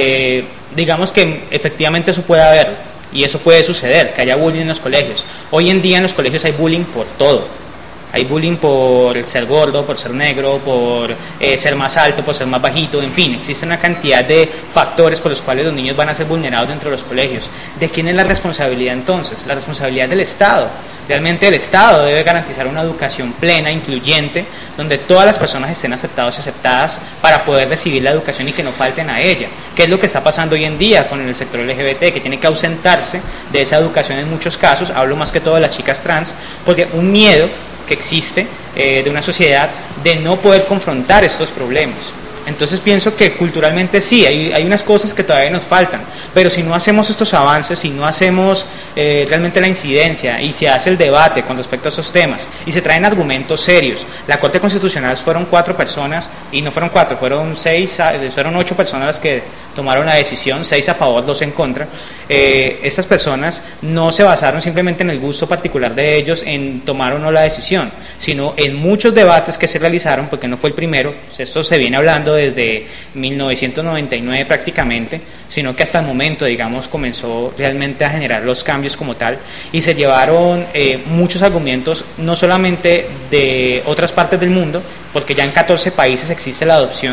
digamos que efectivamente eso puede haber. Y eso puede suceder, que haya bullying en los colegios. Hoy en día en los colegios hay bullying por todo. Hay bullying por ser gordo, por ser negro, por ser más alto, por ser más bajito, en fin, existe una cantidad de factores por los cuales los niños van a ser vulnerados dentro de los colegios. ¿De quién es la responsabilidad entonces? La responsabilidad del Estado. Realmente el Estado debe garantizar una educación plena, incluyente, donde todas las personas estén aceptadas y aceptadas para poder recibir la educación y que no falten a ella. ¿Qué es lo que está pasando hoy en día con el sector LGBT? Que tiene que ausentarse de esa educación en muchos casos, hablo más que todo de las chicas trans, porque un miedo que existe de una sociedad de no poder confrontar estos problemas. Entonces pienso que culturalmente sí, hay unas cosas que todavía nos faltan, pero si no hacemos estos avances, si no hacemos realmente la incidencia y se hace el debate con respecto a esos temas y se traen argumentos serios. La Corte Constitucional fueron 4 personas y no fueron 4, fueron 8 personas las que tomaron la decisión, 6 a favor, 2 en contra. Estas personas no se basaron simplemente en el gusto particular de ellos en tomar o no la decisión, sino en muchos debates que se realizaron, porque no fue el primero, esto se viene hablando desde 1999 prácticamente, sino que hasta el momento, digamos, comenzó realmente a generar los cambios como tal, y se llevaron muchos argumentos, no solamente de otras partes del mundo, porque ya en 14 países existe la adopción,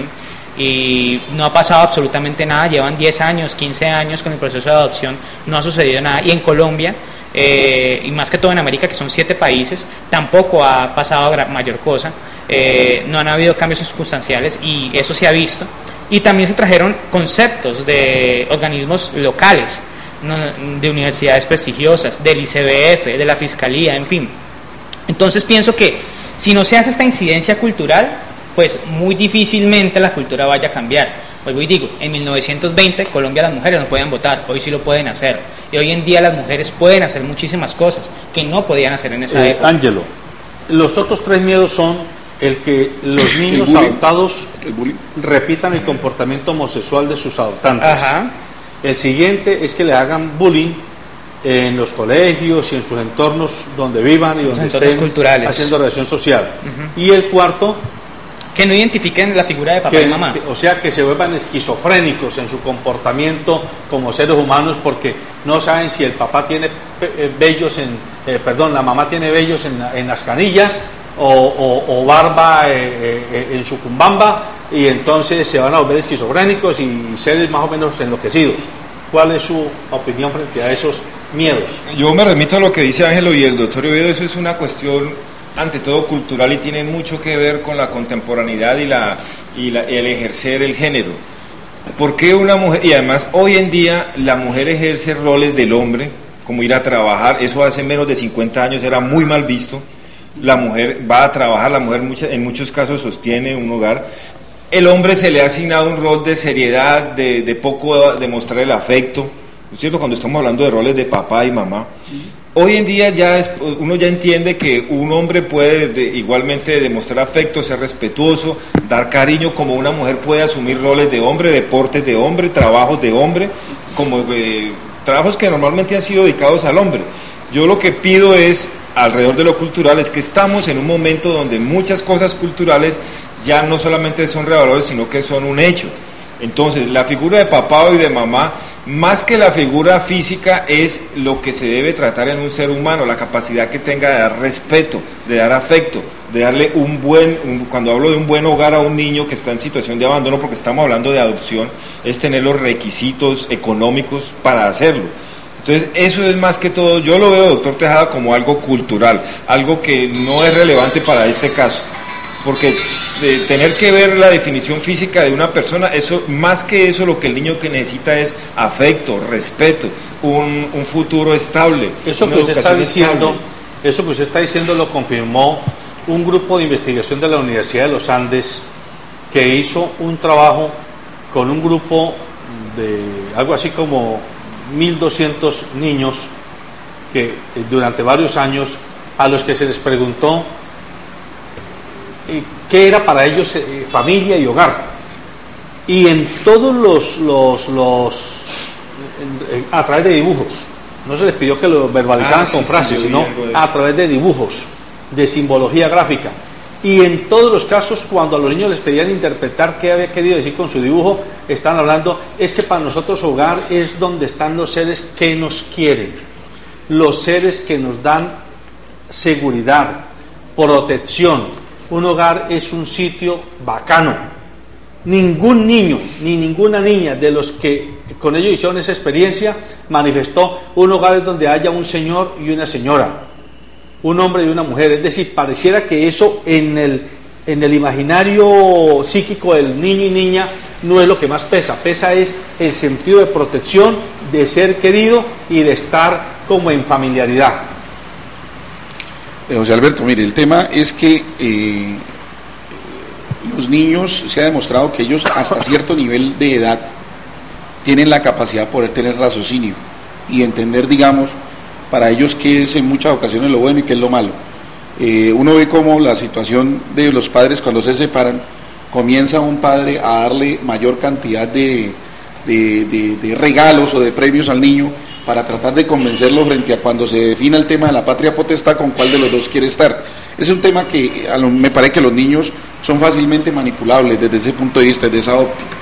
y no ha pasado absolutamente nada, llevan 10 años, 15 años con el proceso de adopción, no ha sucedido nada, y en Colombia, y más que todo en América, que son 7 países, tampoco ha pasado mayor cosa, no han habido cambios circunstanciales y eso se ha visto, y también se trajeron conceptos de organismos locales, de universidades prestigiosas, del ICBF, de la Fiscalía, en fin. Entonces pienso que si no se hace esta incidencia cultural, pues muy difícilmente la cultura vaya a cambiar. Vuelvo y digo, en 1920 Colombia las mujeres no podían votar, hoy sí lo pueden hacer. Y hoy en día las mujeres pueden hacer muchísimas cosas que no podían hacer en esa época. Ángelo, los otros 3 miedos son el que los niños adoptados repitan el comportamiento homosexual de sus adoptantes. Ajá. El siguiente es que le hagan bullying en los colegios y en sus entornos donde vivan y donde estén culturales, haciendo relación social. Y el cuarto, que no identifiquen la figura de papá y mamá. O sea, que se vuelvan esquizofrénicos en su comportamiento como seres humanos, porque no saben si el papá tiene vellos la mamá tiene vellos en las canillas o barba en su cumbamba, y entonces se van a volver esquizofrénicos y seres más o menos enloquecidos. ¿Cuál es su opinión frente a esos miedos? Yo me remito a lo que dice Ángelo y el doctor Oviedo. Eso es una cuestión ante todo cultural y tiene mucho que ver con la contemporaneidad y el ejercer el género. ¿Por qué una mujer? Y además hoy en día la mujer ejerce roles del hombre, como ir a trabajar. Eso hace menos de 50 años era muy mal visto. La mujer va a trabajar, la mujer en muchos casos sostiene un hogar. El hombre se le ha asignado un rol de seriedad, de poco demostrar el afecto, ¿no es cierto? Cuando estamos hablando de roles de papá y mamá. Hoy en día uno ya entiende que un hombre puede igualmente demostrar afecto, ser respetuoso, dar cariño, como una mujer puede asumir roles de hombre, deportes de hombre, trabajos de hombre, como trabajos que normalmente han sido dedicados al hombre. Yo lo que pido es, alrededor de lo cultural, es que estamos en un momento donde muchas cosas culturales ya no solamente son revalores, sino que son un hecho. Entonces, la figura de papá y de mamá, más que la figura física, es lo que se debe tratar en un ser humano, la capacidad que tenga de dar respeto, de dar afecto, de darle cuando hablo de un buen hogar a un niño que está en situación de abandono, porque estamos hablando de adopción, es tener los requisitos económicos para hacerlo. Entonces, eso es más que todo, yo lo veo, doctor Tejada, como algo cultural, algo que no es relevante para este caso. Porque de tener que ver la definición física de una persona, eso, más que eso, lo que el niño que necesita es afecto, respeto, un futuro estable. Eso que usted está diciendo lo confirmó un grupo de investigación de la Universidad de los Andes, que hizo un trabajo con un grupo de algo así como 1.200 niños que durante varios años, a los que se les preguntó qué era para ellos familia y hogar, y en todos a través de dibujos, no se les pidió que lo verbalizaran con frases, sino a través de dibujos, de simbología gráfica. Y en todos los casos, cuando a los niños les pedían interpretar qué había querido decir con su dibujo, están hablando, es que para nosotros hogar es donde están los seres que nos quieren, los seres que nos dan seguridad, protección. Un hogar es un sitio bacano. Ningún niño ni ninguna niña de los que con ellos hicieron esa experiencia manifestó un hogar donde haya un señor y una señora, un hombre y una mujer. Es decir, pareciera que eso en el imaginario psíquico del niño y niña no es lo que más pesa. Pesa es el sentido de protección, de ser querido y de estar como en familiaridad. José Alberto, mire, el tema es que los niños, se ha demostrado que ellos hasta cierto nivel de edad tienen la capacidad de poder tener raciocinio y entender, digamos, para ellos qué es en muchas ocasiones lo bueno y qué es lo malo. Uno ve cómo la situación de los padres cuando se separan, comienza un padre a darle mayor cantidad de regalos o de premios al niño para tratar de convencerlo frente a cuando se defina el tema de la patria potestad, con cuál de los dos quiere estar. Es un tema que me parece que los niños son fácilmente manipulables desde ese punto de vista, desde esa óptica.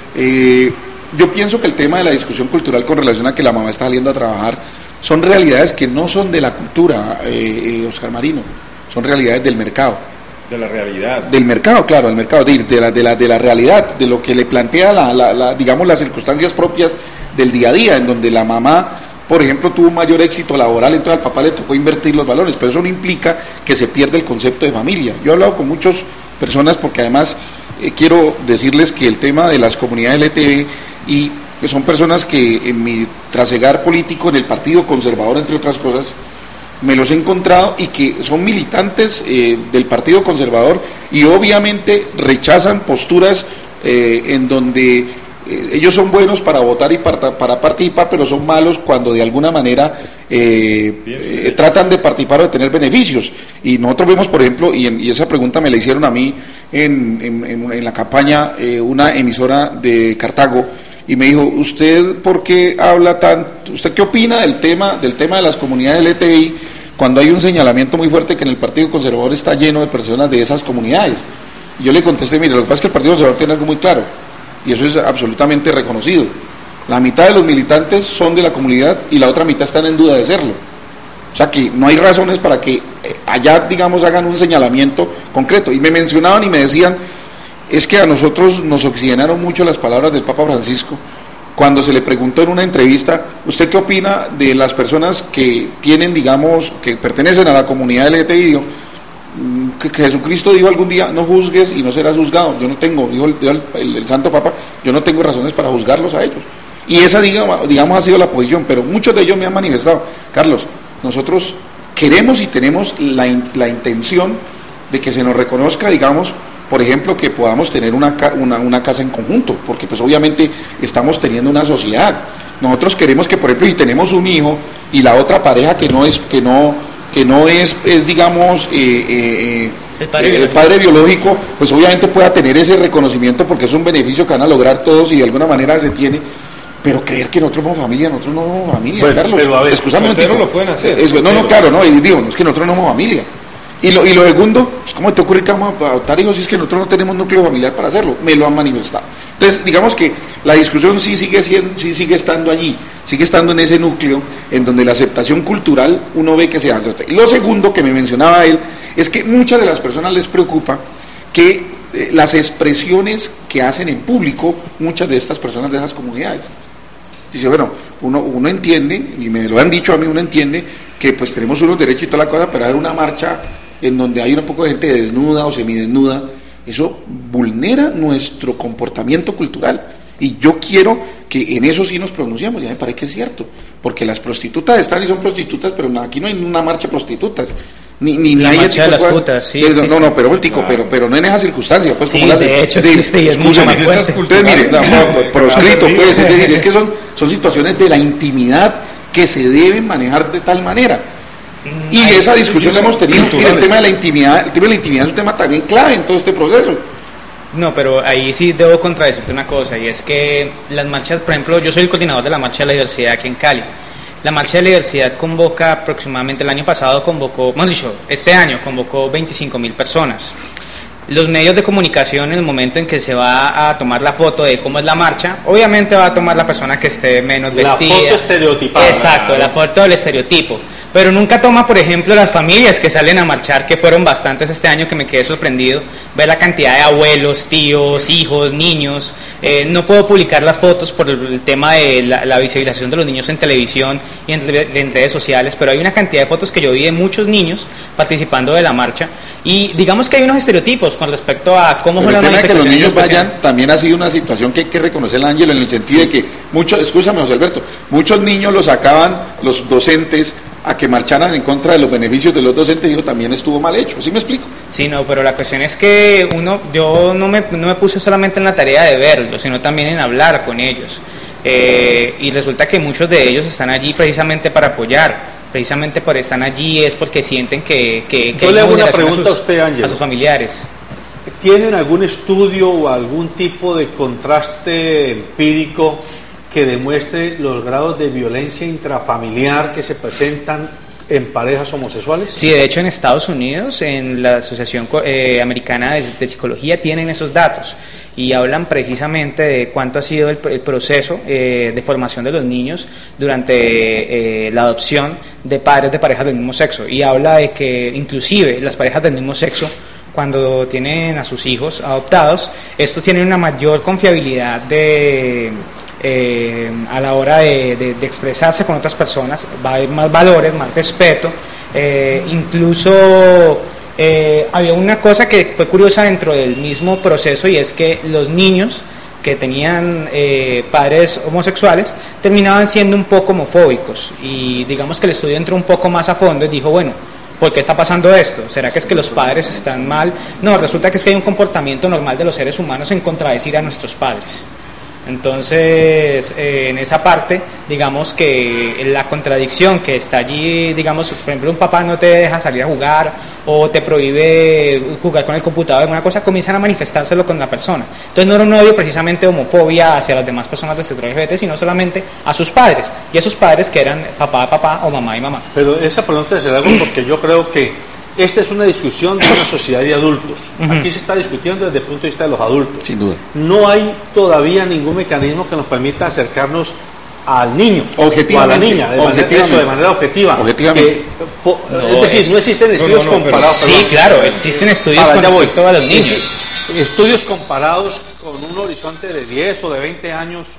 Yo pienso que el tema de la discusión cultural con relación a que la mamá está saliendo a trabajar son realidades que no son de la cultura, Oscar Marino, son realidades del mercado. De la realidad. Del mercado, claro, el mercado, de la realidad, de lo que le plantea digamos, las circunstancias propias del día a día, en donde la mamá, por ejemplo, tuvo un mayor éxito laboral, entonces al papá le tocó invertir los valores, pero eso no implica que se pierda el concepto de familia. Yo he hablado con muchas personas, porque además quiero decirles que el tema de las comunidades LGTB, y que son personas que en mi trasegar político en el Partido Conservador, entre otras cosas, me los he encontrado y que son militantes del Partido Conservador y obviamente rechazan posturas en donde ellos son buenos para votar y para participar, pero son malos cuando de alguna manera tratan de participar o de tener beneficios. Y nosotros vemos, por ejemplo, y esa pregunta me la hicieron a mí en la campaña, una emisora de Cartago, y me dijo, ¿usted por qué habla tanto? ¿Usted qué opina del tema de las comunidades LGTBI cuando hay un señalamiento muy fuerte que en el Partido Conservador está lleno de personas de esas comunidades? Y yo le contesté, mire, lo que pasa es que el Partido Conservador tiene algo muy claro, y eso es absolutamente reconocido. La mitad de los militantes son de la comunidad y la otra mitad están en duda de serlo. O sea que no hay razones para que allá, digamos, hagan un señalamiento concreto. Y me mencionaban y me decían, es que a nosotros nos oxigenaron mucho las palabras del Papa Francisco cuando se le preguntó en una entrevista, ¿usted qué opina de las personas que tienen, digamos, que pertenecen a la comunidad LGTBI? Que Jesucristo dijo algún día, no juzgues y no serás juzgado. Yo no tengo, dijo el Santo Papa, yo no tengo razones para juzgarlos a ellos. Y esa, digamos, ha sido la posición, pero muchos de ellos me han manifestado, Carlos, nosotros queremos y tenemos la intención de que se nos reconozca, digamos, por ejemplo, que podamos tener una casa en conjunto, porque pues obviamente estamos teniendo una sociedad. Nosotros queremos que, por ejemplo, si tenemos un hijo y la otra pareja que no es digamos, el padre biológico, pues obviamente pueda tener ese reconocimiento, porque es un beneficio que van a lograr todos y de alguna manera se tiene. Pero creer que nosotros no somos familia, nosotros no somos familia, bueno, Carlos. Pero a ver, ustedes lo pueden hacer. Claro, no, y digo, no es que nosotros no somos familia. Y lo segundo, pues ¿cómo te ocurre que vamos a adoptar hijos si es que nosotros no tenemos núcleo familiar para hacerlo? Me lo han manifestado. Entonces, digamos que la discusión sí sigue estando allí, sigue estando en ese núcleo en donde la aceptación cultural uno ve que se hace. Y lo segundo que me mencionaba él es que muchas de las personas les preocupa que las expresiones que hacen en público muchas de estas personas de esas comunidades. Dice, bueno, uno entiende, y me lo han dicho a mí, uno entiende que pues tenemos unos derechos y toda la cosa, pero hay una marcha en donde hay un poco de gente desnuda o semidesnuda, eso vulnera nuestro comportamiento cultural. Y yo quiero que en eso sí nos pronunciamos, ya me parece que es cierto, porque las prostitutas están y son prostitutas, pero aquí no hay una marcha de prostitutas. ni La hay marcha ese tipo de las cosas. putas, sí, no, existe. no, pero Tico, pero no en esas circunstancias, pues Sí, como las de hecho existe y es mucho más fuerte. Entonces, mire, proscrito, pues, es decir, es que son situaciones de la intimidad que se deben manejar de tal manera. Y esa discusión la hemos tenido. Mire, el tema de la intimidad es un tema también clave en todo este proceso. No, pero ahí sí debo contradecirte una cosa, y es que las marchas, por ejemplo, yo soy el coordinador de la Marcha de la Diversidad aquí en Cali. La Marcha de la Diversidad convoca aproximadamente, el año pasado convocó, más dicho, este año convocó 25.000 personas. Los medios de comunicación, en el momento en que se va a tomar la foto de cómo es la marcha, obviamente va a tomar la persona que esté menos vestida. La foto estereotipada. Exacto, la foto del estereotipo. Pero nunca toma, por ejemplo, las familias que salen a marchar, que fueron bastantes este año, que me quedé sorprendido, ver la cantidad de abuelos, tíos, hijos, niños. No puedo publicar las fotos por el tema de la visibilización de los niños en televisión y en redes sociales, pero hay una cantidad de fotos que yo vi de muchos niños participando de la marcha, y digamos que hay unos estereotipos con respecto a cómo son las manifestaciones. El tema de que los niños vayan vayan también ha sido una situación que hay que reconocer, Ángelo, en el sentido de que escúchame, José Alberto, muchos niños los sacaban los docentes a que marcharan en contra de los beneficios de los docentes, y eso también estuvo mal hecho, ¿sí me explico? Sí, no, pero la cuestión es que yo no me puse solamente en la tarea de verlo, sino también en hablar con ellos, y resulta que muchos de ellos están allí precisamente para apoyar, precisamente por estar allí es porque sienten que yo le hago una pregunta a usted, Ángelo, a sus familiares. ¿Tienen algún estudio o algún tipo de contraste empírico que demuestre los grados de violencia intrafamiliar que se presentan en parejas homosexuales? Sí, de hecho en Estados Unidos, en la Asociación Americana de Psicología, tienen esos datos y hablan precisamente de cuánto ha sido el proceso de formación de los niños durante la adopción de padres de parejas del mismo sexo, y habla de que inclusive las parejas del mismo sexo, cuando tienen a sus hijos adoptados, estos tienen una mayor confiabilidad a la hora de expresarse con otras personas, va a haber más valores, más respeto, incluso había una cosa que fue curiosa dentro del mismo proceso, y es que los niños que tenían padres homosexuales terminaban siendo un poco homofóbicos, y digamos que el estudio entró un poco más a fondo y dijo, bueno, ¿por qué está pasando esto? ¿Será que es que los padres están mal? No, resulta que es que hay un comportamiento normal de los seres humanos en contradecir a nuestros padres. Entonces, en esa parte, digamos que la contradicción que está allí, digamos, por ejemplo, un papá no te deja salir a jugar o te prohíbe jugar con el computador, alguna cosa, comienzan a manifestárselo con la persona. Entonces, no era un odio precisamente homofobia hacia las demás personas del sector LGBT, sino solamente a sus padres, y esos padres que eran papá o mamá y mamá. Pero esa pregunta se la hago porque yo creo que esta es una discusión de una sociedad de adultos. Aquí se está discutiendo desde el punto de vista de los adultos. Sin duda. No hay todavía ningún mecanismo que nos permita acercarnos al niño o a la niña de manera objetiva. Objetivamente. Es decir, no existen estudios comparados. Sí, claro, existen estudios con respecto a los niños. Estudios comparados con un horizonte de 10 o de 20 años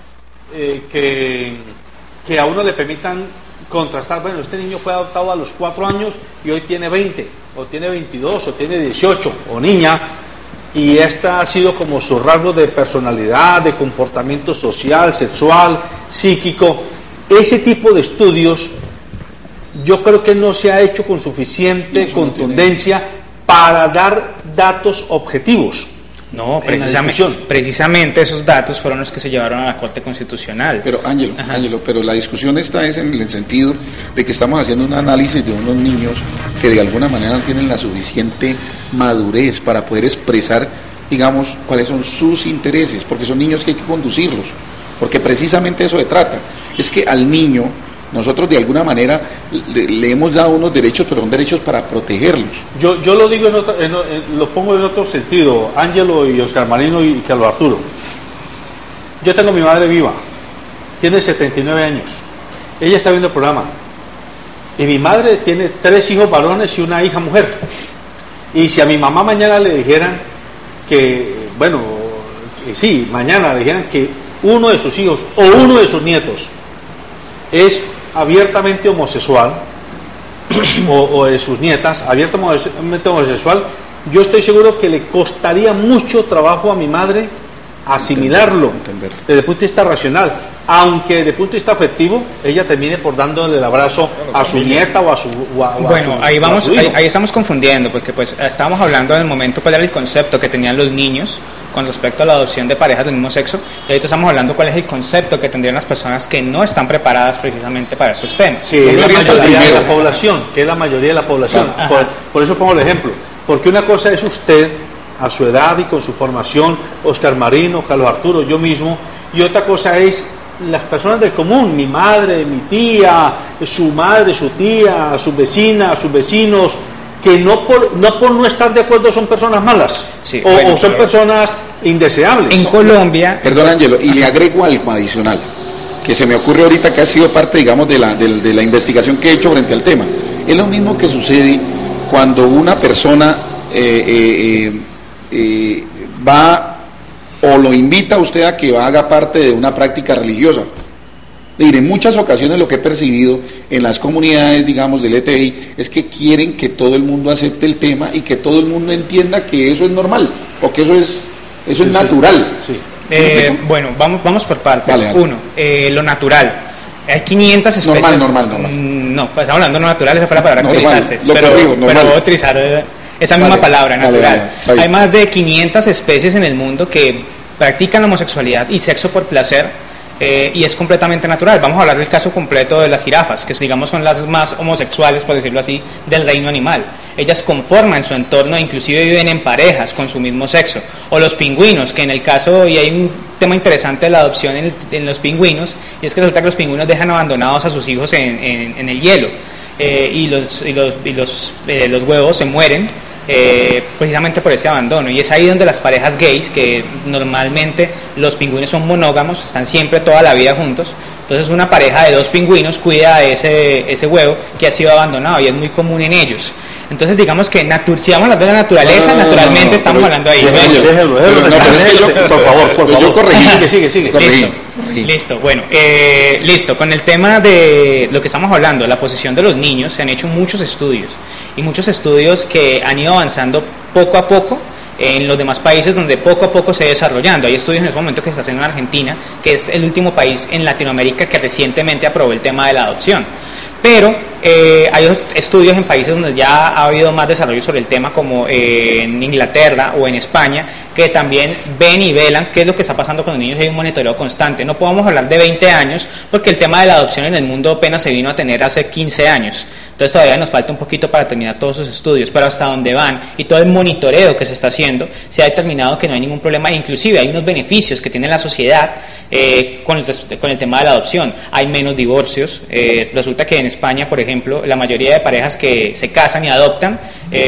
que a uno le permitan contrastar, bueno, este niño fue adoptado a los 4 años y hoy tiene 20, o tiene 22, o tiene 18, o niña, y esta ha sido como su rasgo de personalidad, de comportamiento social, sexual, psíquico. Ese tipo de estudios yo creo que no se ha hecho con suficiente contundencia para dar datos objetivos. No, precisamente esos datos fueron los que se llevaron a la Corte Constitucional. Pero Ángelo, pero la discusión está es en el sentido de que estamos haciendo un análisis de unos niños que de alguna manera no tienen la suficiente madurez para poder expresar, digamos, cuáles son sus intereses, porque son niños que hay que conducirlos, porque precisamente eso se trata, es que al niño nosotros de alguna manera le hemos dado unos derechos, pero son derechos para protegerlos. Yo lo digo lo pongo en otro sentido, Ángelo y Oscar Marino y Carlos Arturo. Yo tengo a mi madre viva, tiene 79 años, ella está viendo el programa, y mi madre tiene 3 hijos varones y una hija mujer. Y si a mi mamá mañana le dijeran que, bueno, sí, mañana le dijeran que uno de sus hijos o uno de sus nietos es abiertamente homosexual o de sus nietas abiertamente homosexual, yo estoy seguro que le costaría mucho trabajo a mi madre asimilarlo desde el punto de vista racional, aunque desde el punto de vista afectivo ella termine por dándole el abrazo a su nieta o a su bueno, ahí vamos, ahí estamos confundiendo, porque pues estábamos hablando en el momento cuál era el concepto que tenían los niños con respecto a la adopción de parejas del mismo sexo, y ahorita estamos hablando cuál es el concepto que tendrían las personas que no están preparadas precisamente para estos temas. Que es la mayoría de la población, que es la mayoría de la población. Por eso pongo el ejemplo, porque una cosa es usted a su edad y con su formación, Oscar Marino, Carlos Arturo, yo mismo, y otra cosa es las personas del común, mi madre, mi tía, su madre, su tía, sus vecinas, sus vecinos, que no por no estar de acuerdo son personas malas, sí, o son personas indeseables. En Colombia... Perdón, Ángelo, y le agrego algo adicional, que se me ocurre ahorita, que ha sido parte, digamos, de la investigación que he hecho frente al tema. Es lo mismo que sucede cuando una persona va o lo invita a usted a que haga parte de una práctica religiosa. En muchas ocasiones lo que he percibido en las comunidades, digamos, del ETI, es que quieren que todo el mundo acepte el tema y que todo el mundo entienda que eso es normal, o que eso es natural. Sí. Bueno, vamos por partes. Vale. Uno, lo natural. Hay 500 especies. Normal. No, pues estamos hablando de lo natural, esa fue la palabra que utilizaste. Pero voy a utilizar esa misma palabra, natural. Vale. Hay más de 500 especies en el mundo que practican la homosexualidad y sexo por placer, y es completamente natural. Vamos a hablar del caso completo de las jirafas, que digamos son las más homosexuales, por decirlo así, del reino animal. Ellas conforman su entorno e inclusive viven en parejas con su mismo sexo. O los pingüinos, que en el caso, y hay un tema interesante de la adopción en los pingüinos, y es que resulta que los pingüinos dejan abandonados a sus hijos en el hielo, y los huevos se mueren precisamente por ese abandono, y es ahí donde las parejas gays, que normalmente los pingüinos son monógamos, están siempre toda la vida juntos, entonces una pareja de 2 pingüinos cuida de ese huevo que ha sido abandonado, y es muy común en ellos. Entonces digamos que si vamos a hablar de la naturaleza, naturalmente estamos hablando ahí. Déjelo, por favor, yo corregí. Sigue. Listo, bueno, listo, con el tema de lo que estamos hablando, la posición de los niños, se han hecho muchos estudios que han ido avanzando poco a poco en los demás países, donde poco a poco se va desarrollando. Hay estudios en este momento que se está haciendo en Argentina, que es el último país en Latinoamérica que recientemente aprobó el tema de la adopción. Pero hay estudios en países donde ya ha habido más desarrollo sobre el tema, como en Inglaterra o en España, que también ven y velan qué es lo que está pasando con los niños, y hay un monitoreo constante. No podemos hablar de 20 años, porque el tema de la adopción en el mundo apenas se vino a tener hace 15 años. Entonces todavía nos falta un poquito para terminar todos esos estudios, pero hasta donde van y todo el monitoreo que se está haciendo, se ha determinado que no hay ningún problema, e inclusive hay unos beneficios que tiene la sociedad con el tema de la adopción. Hay menos divorcios. Resulta que en España, por ejemplo, la mayoría de parejas que se casan y adoptan,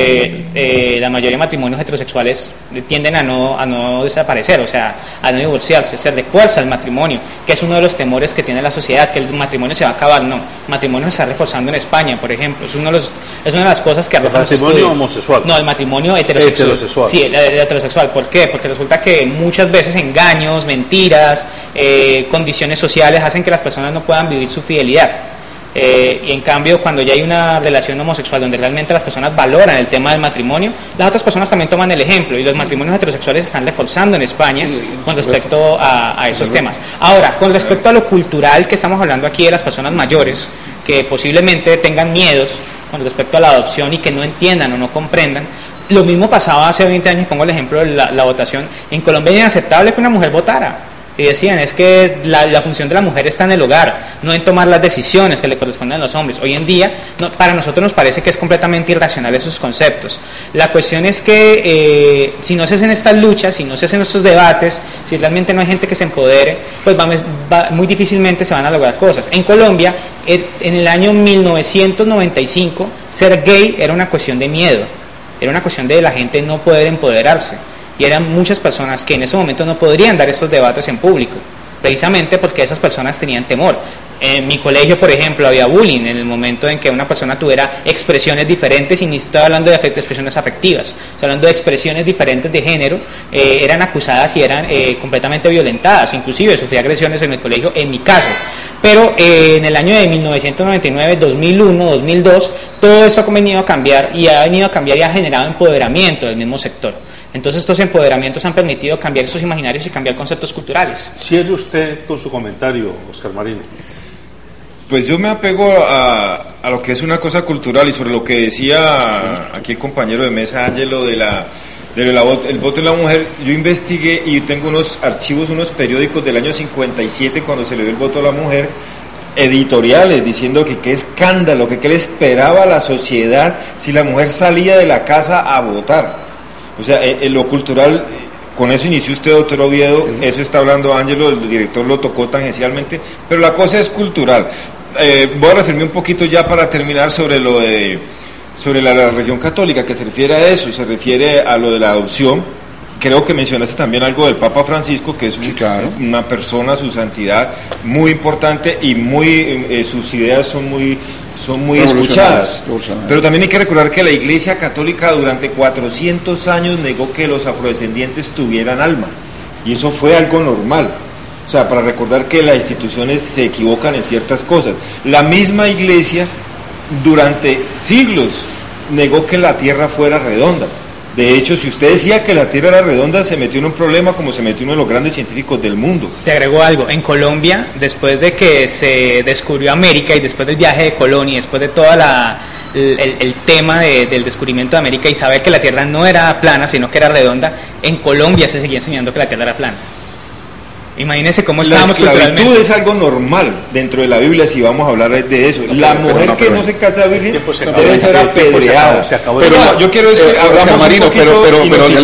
la mayoría de matrimonios heterosexuales tienden a no desaparecer, o sea, a no divorciarse. Se refuerza el matrimonio, que es uno de los temores que tiene la sociedad, que el matrimonio se va a acabar. No, el matrimonio se está reforzando en España, por ejemplo. Es una de las cosas que arroja ¿El matrimonio homosexual? No, el matrimonio heterosexual. Sí, el heterosexual. ¿Por qué? Porque resulta que muchas veces engaños, mentiras, condiciones sociales hacen que las personas no puedan vivir su fidelidad. Y en cambio, cuando ya hay una relación homosexual donde realmente las personas valoran el tema del matrimonio, las otras personas también toman el ejemplo, y los matrimonios heterosexuales se están reforzando en España con respecto a esos temas. Ahora, con respecto a lo cultural que estamos hablando aquí de las personas mayores, que posiblemente tengan miedos con respecto a la adopción y que no entiendan o no comprendan, lo mismo pasaba hace 20 años, pongo el ejemplo de la votación. En Colombia es inaceptable que una mujer votara. Y decían, es que la función de la mujer está en el hogar, no en tomar las decisiones que le corresponden a los hombres. Hoy en día, para nosotros nos parece que es completamente irracional esos conceptos. La cuestión es que si no se hacen estas luchas, si no se hacen estos debates, si realmente no hay gente que se empodere, pues muy difícilmente se van a lograr cosas. En Colombia, en el año 1995, ser gay era una cuestión de miedo, era una cuestión de la gente no poder empoderarse. Y eran muchas personas que en ese momento no podrían dar estos debates en público, precisamente porque esas personas tenían temor. En mi colegio, por ejemplo, había bullying en el momento en que una persona tuviera expresiones diferentes, y ni estoy hablando de expresiones afectivas, estoy hablando de expresiones diferentes de género, eran acusadas y eran completamente violentadas, inclusive sufrí agresiones en el colegio, en mi caso. Pero en el año de 1999, 2001, 2002, todo esto ha venido a cambiar y ha generado empoderamiento del mismo sector. Entonces estos empoderamientos han permitido cambiar esos imaginarios y cambiar conceptos culturales. Cierre usted con su comentario, Oscar Marino. Pues yo me apego a lo que es una cosa cultural, y sobre lo que decía aquí el compañero de mesa, Ángelo, el voto de la mujer. Yo investigué y tengo unos archivos, unos periódicos del año 57, cuando se le dio el voto a la mujer, editoriales diciendo que qué escándalo, que qué le esperaba a la sociedad si la mujer salía de la casa a votar. O sea, en lo cultural, con eso inició usted, doctor Oviedo, eso está hablando Ángelo, el director lo tocó tangencialmente, pero la cosa es cultural. Voy a referirme un poquito ya para terminar sobre la religión católica, que se refiere a eso, se refiere a lo de la adopción. Creo que mencionaste también algo del Papa Francisco, que es una persona, su santidad, muy importante, y sus ideas son muy escuchadas. Pero también hay que recordar que la Iglesia Católica durante 400 años negó que los afrodescendientes tuvieran alma, y eso fue algo normal. O sea, para recordar que las instituciones se equivocan en ciertas cosas. La misma Iglesia durante siglos negó que la Tierra fuera redonda. De hecho, si usted decía que la Tierra era redonda, se metió en un problema como se metió uno de los grandes científicos del mundo. Te agrego algo, en Colombia, después de que se descubrió América y después del viaje de Colón y después de todo el tema del descubrimiento de América y saber que la Tierra no era plana, sino que era redonda, en Colombia se seguía enseñando que la Tierra era plana. Imagínense cómo estábamos culturalmente. La esclavitud es algo normal dentro de la Biblia, si vamos a hablar de eso. La mujer que no se casa virgen debe ser apedreada. Pero yo quiero decir, hablamos Marino, un poquito pero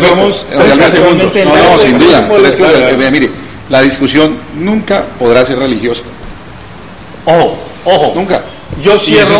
no, sin duda. Pero es que, mire, la discusión nunca podrá ser religiosa. Ojo. Nunca. Yo cierro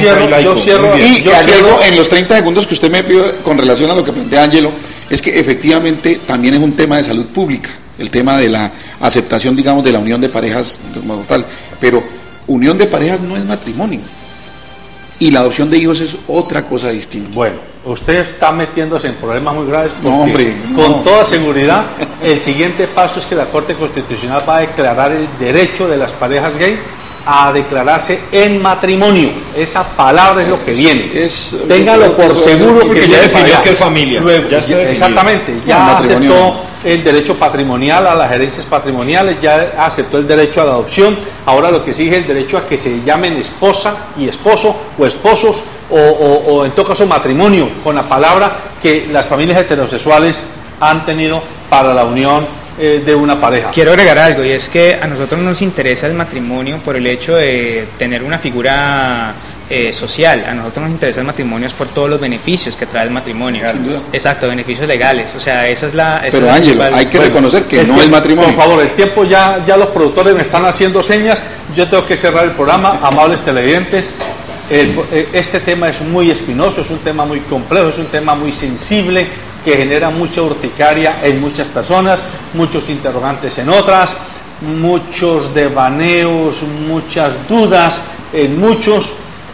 Y agrego en los 30 segundos que usted me pidió con relación a lo que plantea Ángelo, es que efectivamente también es un tema de salud pública, el tema de la aceptación, digamos, de la unión de parejas como tal, pero unión de parejas no es matrimonio, y la adopción de hijos es otra cosa distinta. Bueno, usted está metiéndose en problemas muy graves porque, no, hombre, con toda seguridad, el siguiente paso es que la Corte Constitucional va a declarar el derecho de las parejas gay a declararse en matrimonio. Esa palabra es lo que viene. Téngalo por seguro, que ya definió que es familia. Luego, exactamente, ya aceptó el derecho patrimonial a las herencias patrimoniales, ya aceptó el derecho a la adopción. Ahora lo que exige es el derecho a que se llamen esposa y esposo, o esposos, o en todo caso matrimonio, con la palabra que las familias heterosexuales han tenido para la unión de una pareja. Quiero agregar algo, y es que a nosotros nos interesa el matrimonio por el hecho de tener una figura social. A nosotros nos interesa el matrimonio es por todos los beneficios que trae el matrimonio. Sin duda. Exacto, beneficios legales. O sea, esa es la... Pero Ángelo, hay que reconocer que no es matrimonio. Por favor, el tiempo ya los productores me están haciendo señas. Yo tengo que cerrar el programa. Amables televidentes, este tema es muy espinoso, es un tema muy complejo, es un tema muy sensible, que genera mucha urticaria en muchas personas, muchos interrogantes en otras, muchos devaneos, muchas dudas en muchos,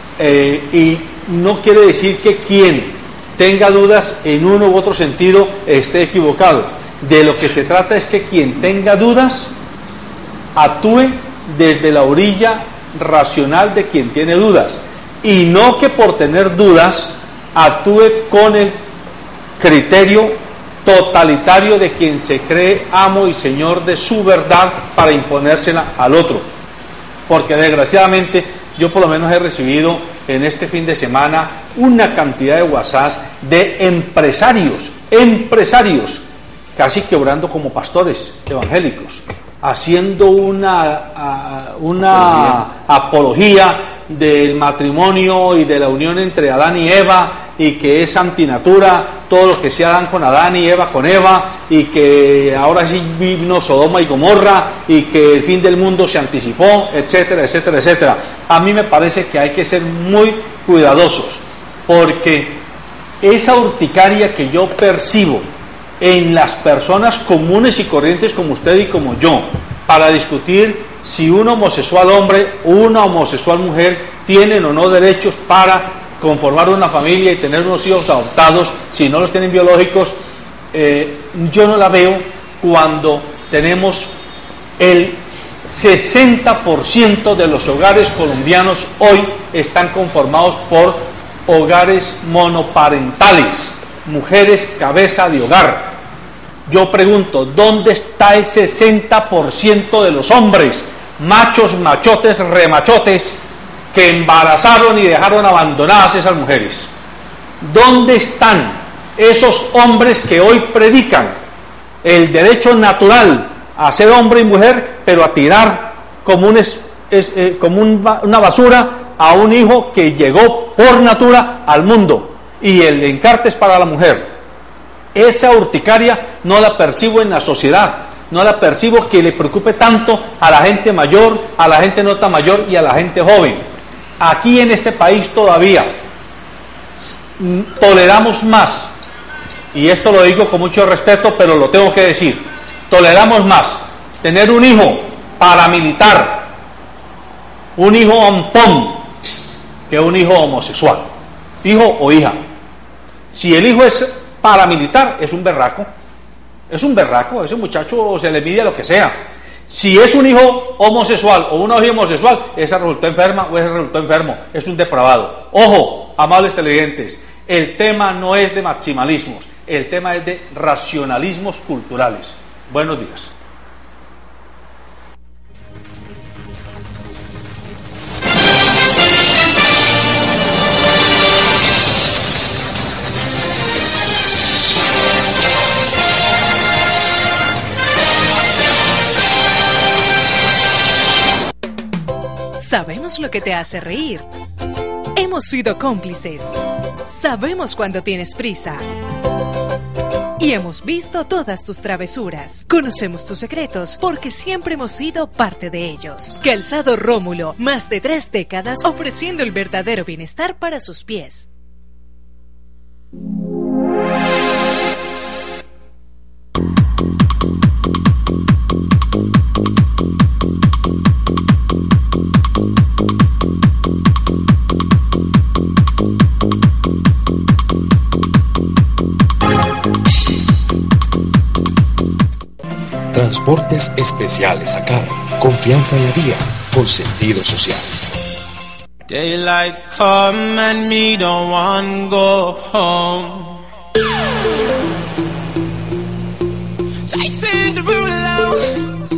y no quiere decir que quien tenga dudas en uno u otro sentido esté equivocado. De lo que se trata es que quien tenga dudas actúe desde la orilla racional de quien tiene dudas, y no que por tener dudas actúe con el criterio totalitario de quien se cree amo y señor de su verdad para imponérsela al otro. Porque desgraciadamente yo por lo menos he recibido en este fin de semana una cantidad de WhatsApps de empresarios, casi quebrando como pastores evangélicos, haciendo una apología del matrimonio y de la unión entre Adán y Eva, y que es antinatura todo lo que se Adán con Adán y Eva con Eva, y que ahora sí vino Sodoma y Gomorra, y que el fin del mundo se anticipó, etcétera, etcétera, etcétera. A mí me parece que hay que ser muy cuidadosos, porque esa urticaria que yo percibo en las personas comunes y corrientes como usted y como yo, para discutir si un homosexual hombre o una homosexual mujer tienen o no derechos para conformar una familia y tener unos hijos adoptados, si no los tienen biológicos, yo no la veo cuando tenemos el 60% de los hogares colombianos hoy están conformados por hogares monoparentales. mujeres cabeza de hogar. Yo pregunto, ¿dónde está el 60% de los hombres, machos, machotes, remachotes, que embarazaron y dejaron abandonadas esas mujeres? ¿Dónde están esos hombres que hoy predican el derecho natural a ser hombre y mujer, pero a tirar como una basura a un hijo que llegó por natura al mundo, y el encarte es para la mujer? Esa urticaria no la percibo en la sociedad, no la percibo que le preocupe tanto a la gente mayor, a la gente no tan mayor y a la gente joven. Aquí en este país todavía toleramos más, y esto lo digo con mucho respeto, pero lo tengo que decir, toleramos más tener un hijo paramilitar, un hijo ampón, que un hijo homosexual, hijo o hija. Si el hijo es paramilitar, es un berraco, ese muchacho se le mide lo que sea. Si es un hijo homosexual o una hija homosexual, esa resultó enferma o ese resultó enfermo, es un depravado. Ojo, amables televidentes, el tema no es de maximalismos, el tema es de racionalismos culturales. Buenos días. Sabemos lo que te hace reír. Hemos sido cómplices. Sabemos cuando tienes prisa. Y hemos visto todas tus travesuras. Conocemos tus secretos porque siempre hemos sido parte de ellos. Calzado Rómulo, más de 3 décadas ofreciendo el verdadero bienestar para sus pies. Transportes especiales a cargo. Confianza en la vía, con sentido social. Daylight come and me don't want go home. Chasing the ruler,